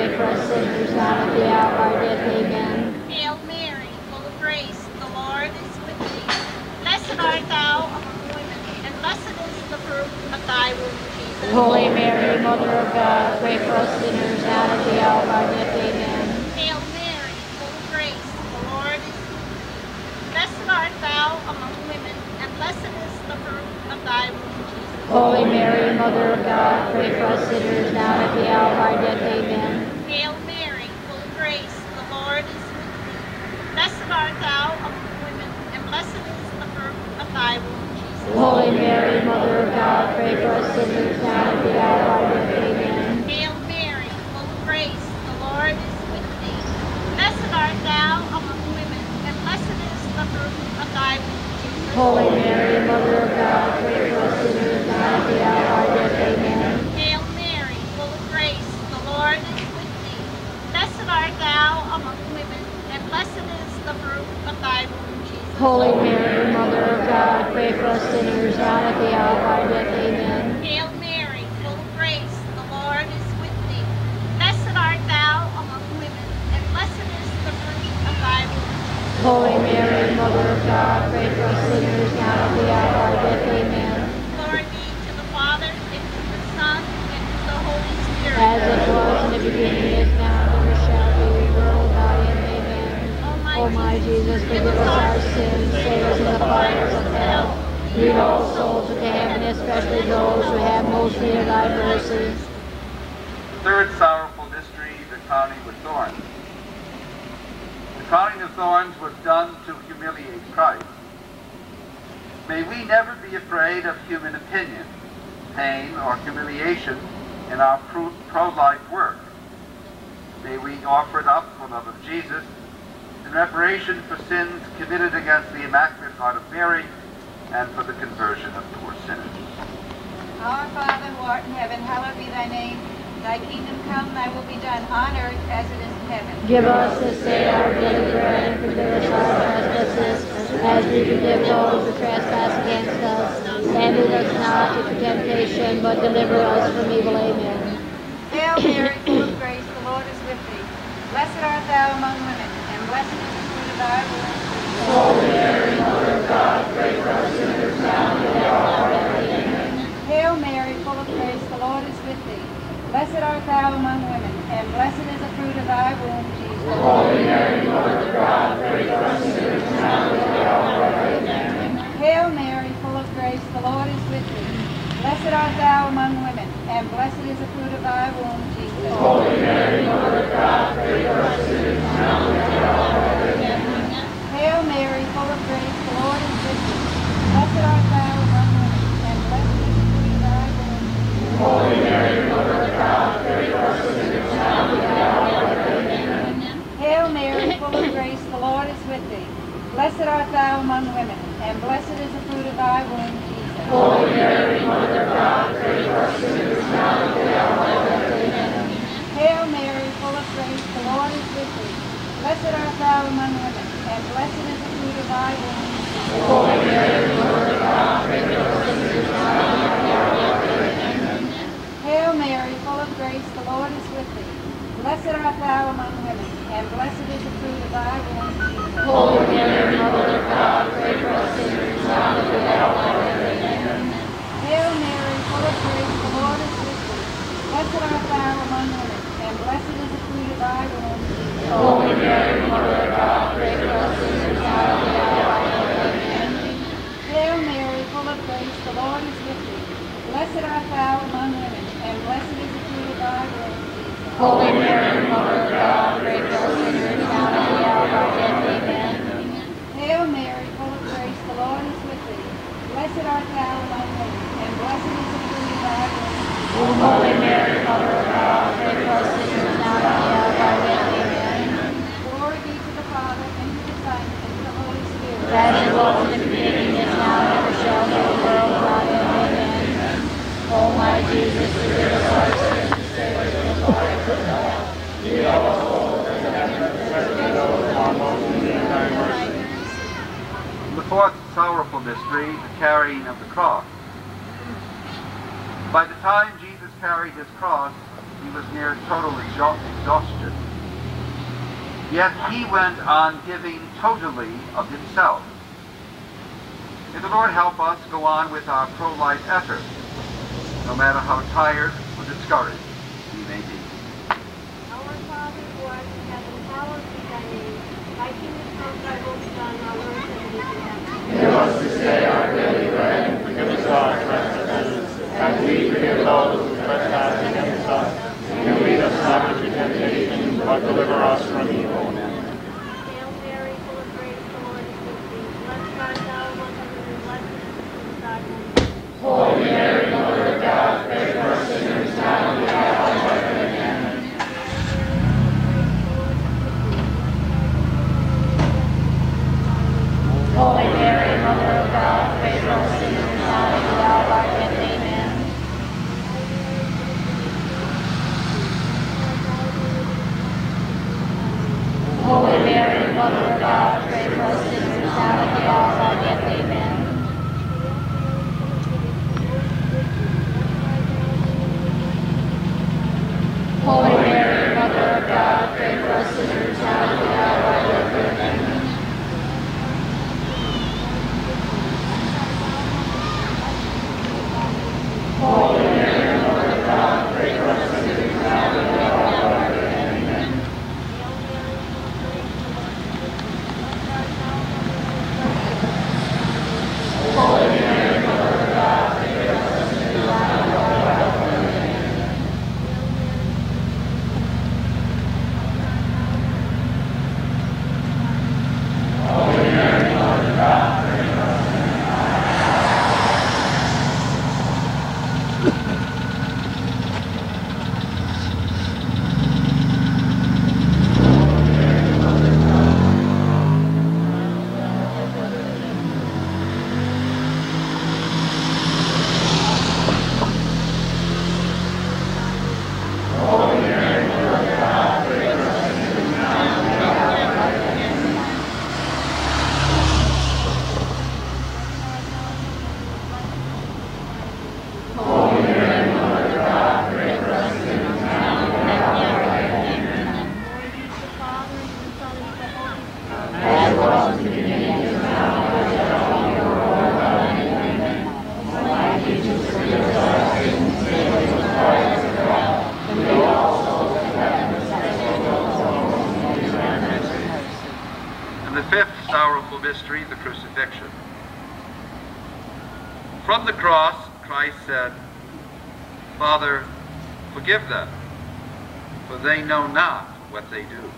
pray for us sinners, now at the hour of our death. Amen. Hail Mary, full of grace, the Lord is with thee. Blessed art thou among women, and blessed is the fruit of thy womb, Jesus. Holy Mary, Mother of God, pray for us sinners, now at the hour of our death. Amen. Hail Mary, full of grace, the Lord is with thee. Blessed art thou among women, and blessed is the fruit of thy womb, Jesus. Holy Mary, Mother of God, pray for us sinners, now at the hour of our death. Amen. Hail Mary, full of grace, the Lord is with thee. Blessed art thou among women, and blessed is the fruit of thy womb, Jesus. Holy Mary, Mother of God, pray for us sinners, now at the hour of our death. Amen. Hail Mary, full of grace, the Lord is with thee. Blessed art thou among women, and blessed is the fruit of thy womb, Jesus. Holy Mary, Mother of God, pray for us sinners, now at the hour of our death. Amen. Hail Mary, full of grace, the Lord is with thee. Blessed art thou among women, and blessed is the fruit of thy womb, Jesus. Holy Mary, Mother of God, pray for us sinners, now at the hour of our death. Amen. Hail Mary, full of grace, the Lord is with thee. Blessed art thou among women, and blessed is the fruit of thy womb. Holy Mary, Mother of God, pray for us sinners, now at the hour of our death. Amen. Glory be to the Father, and to the Son, and to the Holy Spirit. As it was in the beginning, is now, and ever shall be, world without end. Amen. O my Jesus, forgive us our sins, save us from the fires of hell. Lead all souls to heaven, especially those who have most need of thy mercy. The third sorrowful mystery, the crowning with thorns. The crowning of thorns was done to humiliate Christ. May we never be afraid of human opinion, pain, or humiliation in our pro- pro-life work. May we offer it up for love of Jesus, in reparation for sins committed against the Immaculate Heart of Mary, and for the conversion of poor sinners. Our Father who art in heaven, hallowed be thy name. Thy kingdom come, thy will be done on earth as it is in heaven. Give us this day our daily bread, and forgive us our trespasses, as we forgive those who trespass against us. And lead us not into temptation, but deliver us from evil. Amen. Hail Mary, full of grace, the Lord is with thee. Blessed art thou among women, and blessed is the fruit of thy womb. Holy Mary, Mother of God, pray for us sinners, now and at the hour of our death. Amen. Hail Mary, full of grace, the Lord is with thee. Blessed art thou among women, and blessed is the fruit of thy womb, Jesus. Holy Mary, Mother of God, pray for us sinners, now and at the hour of our death. Amen. Hail Mary, full of grace, the Lord is with thee. Blessed art thou among women, and blessed is the fruit of thy womb, Jesus. Holy Mary, Mother of God, pray for us sinners, now and at the hour of our death. Amen. Hail Mary, full of grace, the Lord is with thee. Blessed art thou among women, and blessed is the fruit of thy womb, Jesus. Holy Mary, Mother of God, pray for us sinners, now and at the hour of our death. Amen. Hail Mary, full of grace, the Lord is with thee. Blessed art thou among women, and blessed is the fruit of thy womb, Jesus. Holy Mary, Mother of God, pray for us sinners, now and at the hour of our death. Amen. Hail Mary, full of grace, the Lord is with thee. Blessed art thou among women, and blessed is the fruit of thy womb, Jesus. Holy Mary, Mother of God, pray for us sinners, now and at the hour of our death. Amen. Hail Mary, full of grace, the Lord is with thee. Blessed art thou among women, and blessed is the fruit of thy womb, Jesus. Holy Mary, Mother of God, pray for us sinners, now and at the hour of our death. Amen. Hail Mary, full of grace, the Lord is with thee. Blessed art thou among women, and blessed is the fruit of thy womb, Jesus. Holy Mary, Mother of God, pray for us sinners, now and at the hour of our death. Amen. Hail Mary, full of grace, the Lord is with thee. Blessed art thou among women, and blessed is the fruit of thy womb, Jesus. Holy Mary, Mother of God, pray for us sinners, now and at the hour of our death. Amen. Hail Mary, full of grace, the Lord is with thee. Blessed art thou among women, and blessed is the fruit of thy womb, Jesus. Holy Mary, Mother of God, pray for us sinners, now and at the hour of our death. Amen. Glory be to the Father, and to the Son, and to the Holy Spirit. As it was in the beginning, is now, and ever shall be, world without end. Amen. O my Jesus, forgive us our sins, save us from the fires of hell. Lead all souls to heaven, especially those who are most in need of thy mercy. The fourth sorrowful mystery, the carrying of the cross. By the time Jesus carried his cross, he was near total exha- exhaustion. Yet he went on giving totally of himself. May the Lord help us go on with our pro-life effort, no matter how tired or discouraged we may be. Our Father who art in heaven, hallowed be thy name. Thy kingdom come, thy will be done on earth as it is in heaven. Give us this day our daily bread, and forgive us our trespasses, as we forgive those who trespass against us. And lead us not into temptation, but deliver us from evil. Hail Mary, full of grace, the Lord is with thee. Blessed art thou among women, and blessed is the fruit of thy womb. Holy Mary, Mother of God, pray for us sinners now and at the hour of our death. Amen. Holy Mary, Mother of God, pray for us sinners now and at the hour of our death. Amen. Holy Mary, Mother of God, pray for us sinners now and at the hour of our death. Amen. Holy Mary, Mother of God, pray for us sinners now and at the hour of our death. Amen. Holy Mary, Mother of God, pray for us sinners now and at the hour of our death. Amen. Holy Mary, Mother of God, pray for us sinners now and at the hour of our death. Holy Mary, Mother of God, pray for us sinners now and at the hour of our mystery, the crucifixion. From the cross, Christ said, Father, forgive them, for they know not what they do.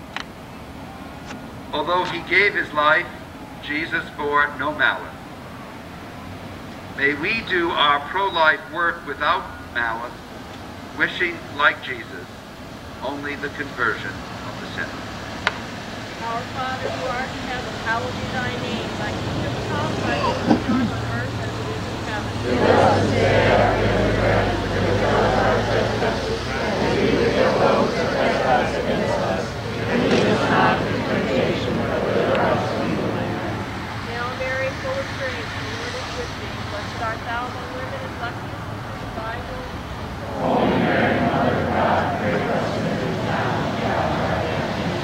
Although he gave his life, Jesus bore no malice. May we do our pro-life work without malice, wishing, like Jesus, only the conversion of the sinner. Our Father who art in heaven, hallowed be thy name. Thy kingdom come, thy will be done on earth as it is in heaven. Give us this day our daily bread, and forgive us our trespasses, as we forgive those who trespass against us. And lead us not into temptation, but deliver us from evil. Hail Mary, full of grace, the Lord is with thee. Blessed art thou among women, and blessed is the fruit of thy womb. Holy Mary, Mother of God, pray for us sinners now and at the hour of our death.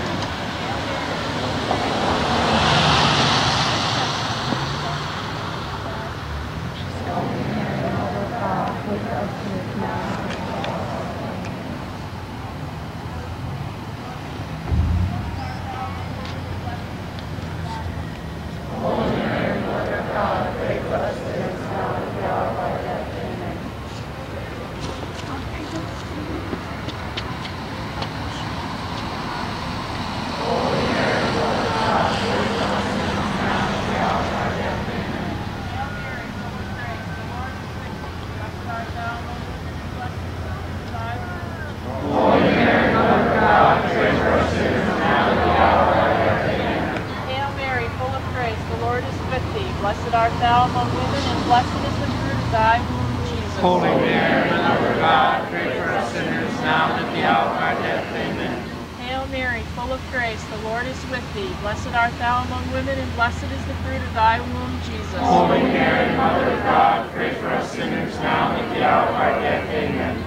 Blessed art thou among women, and blessed is the fruit of thy womb, Jesus. Holy Mary, Mother of God, pray for us sinners now and at the hour of our death. Amen. Hail Mary, full of grace, the Lord is with thee. Blessed art thou among women, and blessed is the fruit of thy womb, Jesus. Holy Mary, Mother of God, pray for us sinners now and at the hour of our death. Amen. Hail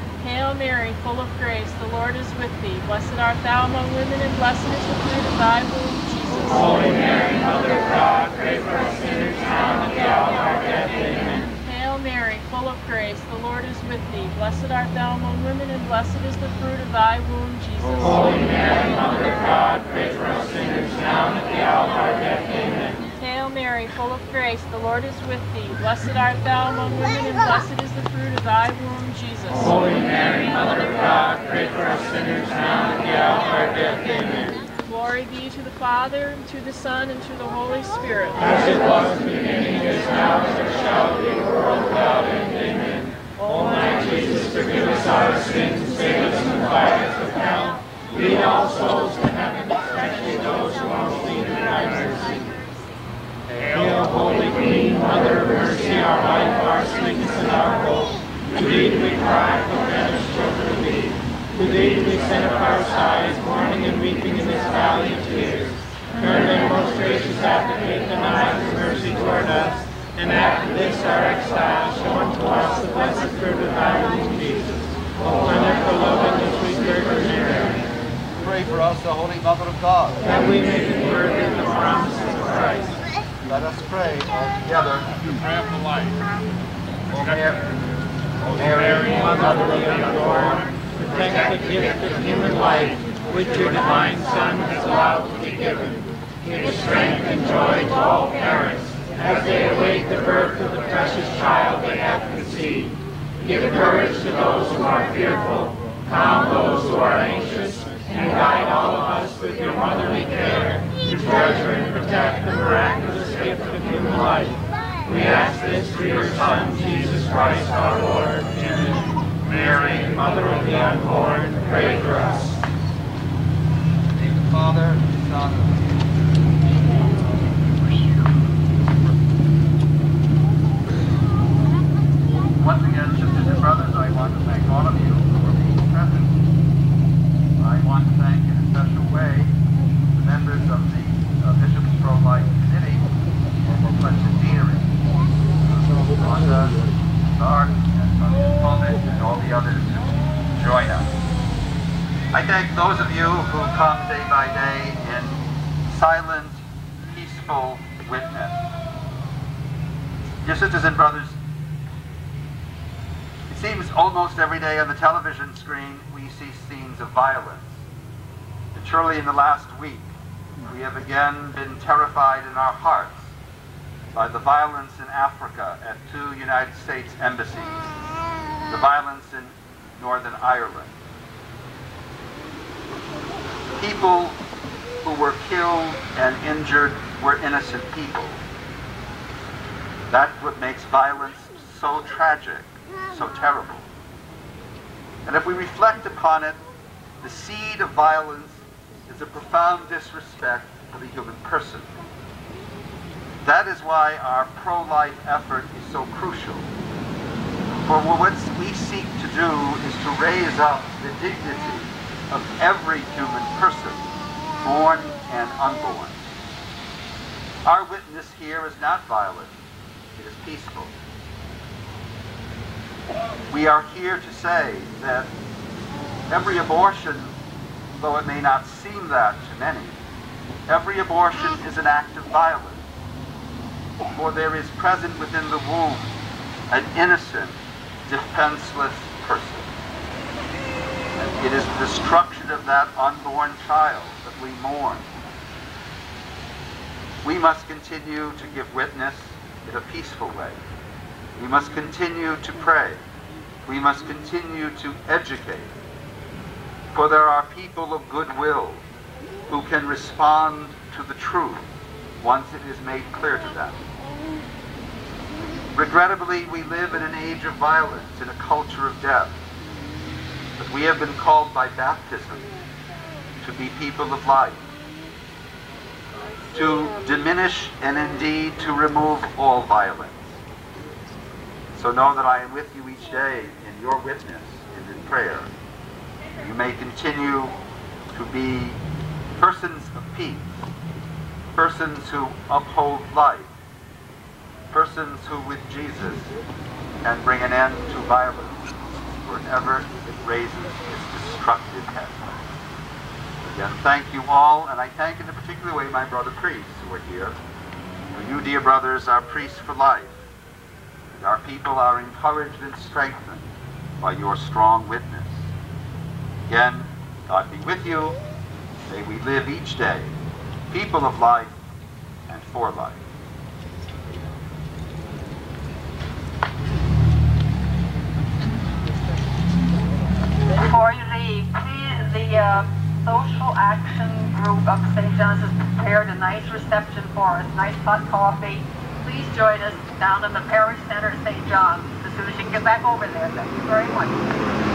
Hail Mary, full of grace, the Lord is with thee. Blessed art thou among women, and blessed is the fruit of thy womb, Jesus. Holy Mary, Mother of God, pray for us sinners now and at the hour of our death. Amen. Hail Mary, full of grace, the Lord is with thee. Blessed art thou among women, and blessed is the fruit of thy womb, Jesus. Holy Mary, Mother of God, pray for us sinners now and at the hour of our death. Amen. Hail Mary, full of grace, the Lord is with thee. Blessed art thou among women, and blessed is the fruit of thy womb, Jesus. Holy Mary, Mother of God, pray for us sinners now and at the hour of our death. Amen. Glory be to the Father, and to the Son, and to the Holy Spirit. As it was in the beginning, is now, and ever shall be, world without end. Amen. O my Jesus, forgive us our sins, save us from the fires of hell. Lead all souls to heaven, especially those who most need thy mercy. Hail, Holy Queen, Mother of mercy, our life, our sweetness, and our hope. To thee do we cry, for banished children of Eve. To thee do we send up our sighs, mourning and weeping in this valley of tears. Turn then, most gracious Advocate, thine eyes of mercy toward us, and after this our exile, show unto us the blessed fruit of thy womb, Jesus. O ever beloved and sweet Virgin Mary, Pray for us, the Holy Mother of God, that we may be worthy of the promises of Christ. Let us pray all together. Prayer for life. O Mary, O Mary, Mother of the unborn, protect the gift of human life, which your divine Son has allowed to be given. Give strength and joy to all parents, as they await the birth of the precious child they have conceived. Give courage to those who are fearful, calm those who are anxious, and guide all of us with your motherly care to treasure and protect the miraculous gift of human life. We ask this through your Son, Jesus Christ our Lord. Amen. Mary, Mother of the unborn, pray for us. in the name of the Father, and the Son, and the Once again, sisters and brothers, I want to thank all of you for being present. I want to thank in a special way the members of the uh, Bishop's Pro-Life Committee for pleasant deanery. Wanda, Art, and Thomas, and all the others who join us. I thank those of you who come day by day in silent, peaceful witness. Dear sisters and brothers, it seems almost every day on the television screen we see scenes of violence. And surely in the last week we have again been terrified in our hearts by the violence in Africa at two United States embassies, the violence in Northern Ireland. People who were killed and injured were innocent people. That's what makes violence so tragic, so terrible. And if we reflect upon it, the seed of violence is a profound disrespect for the human person. That is why our pro-life effort is so crucial. For what we seek to do is to raise up the dignity of every human person, born and unborn. Our witness here is not violent, it is peaceful. We are here to say that every abortion, though it may not seem that to many, every abortion is an act of violence. For there is present within the womb an innocent, defenseless person. And it is the destruction of that unborn child that we mourn. We must continue to give witness in a peaceful way. We must continue to pray. We must continue to educate. For there are people of goodwill who can respond to the truth once it is made clear to them. Regrettably, we live in an age of violence, in a culture of death. But we have been called by baptism to be people of life, to diminish and indeed to remove all violence. So know that I am with you each day in your witness and in prayer. You may continue to be persons of peace, persons who uphold life, persons who with Jesus can bring an end to violence. wherever it raises its destructive head. Again, thank you all, and I thank in a particular way my brother priests who are here. For you, dear brothers, are priests for life. And our people are encouraged and strengthened by your strong witness. Again, God be with you. May we live each day, people of life and for life. Before you leave, please, the uh, social action group of Saint John's has prepared a nice reception for us, nice hot coffee. Please join us down in the Parish Center at Saint John's as soon as you can get back over there. Thank you very much.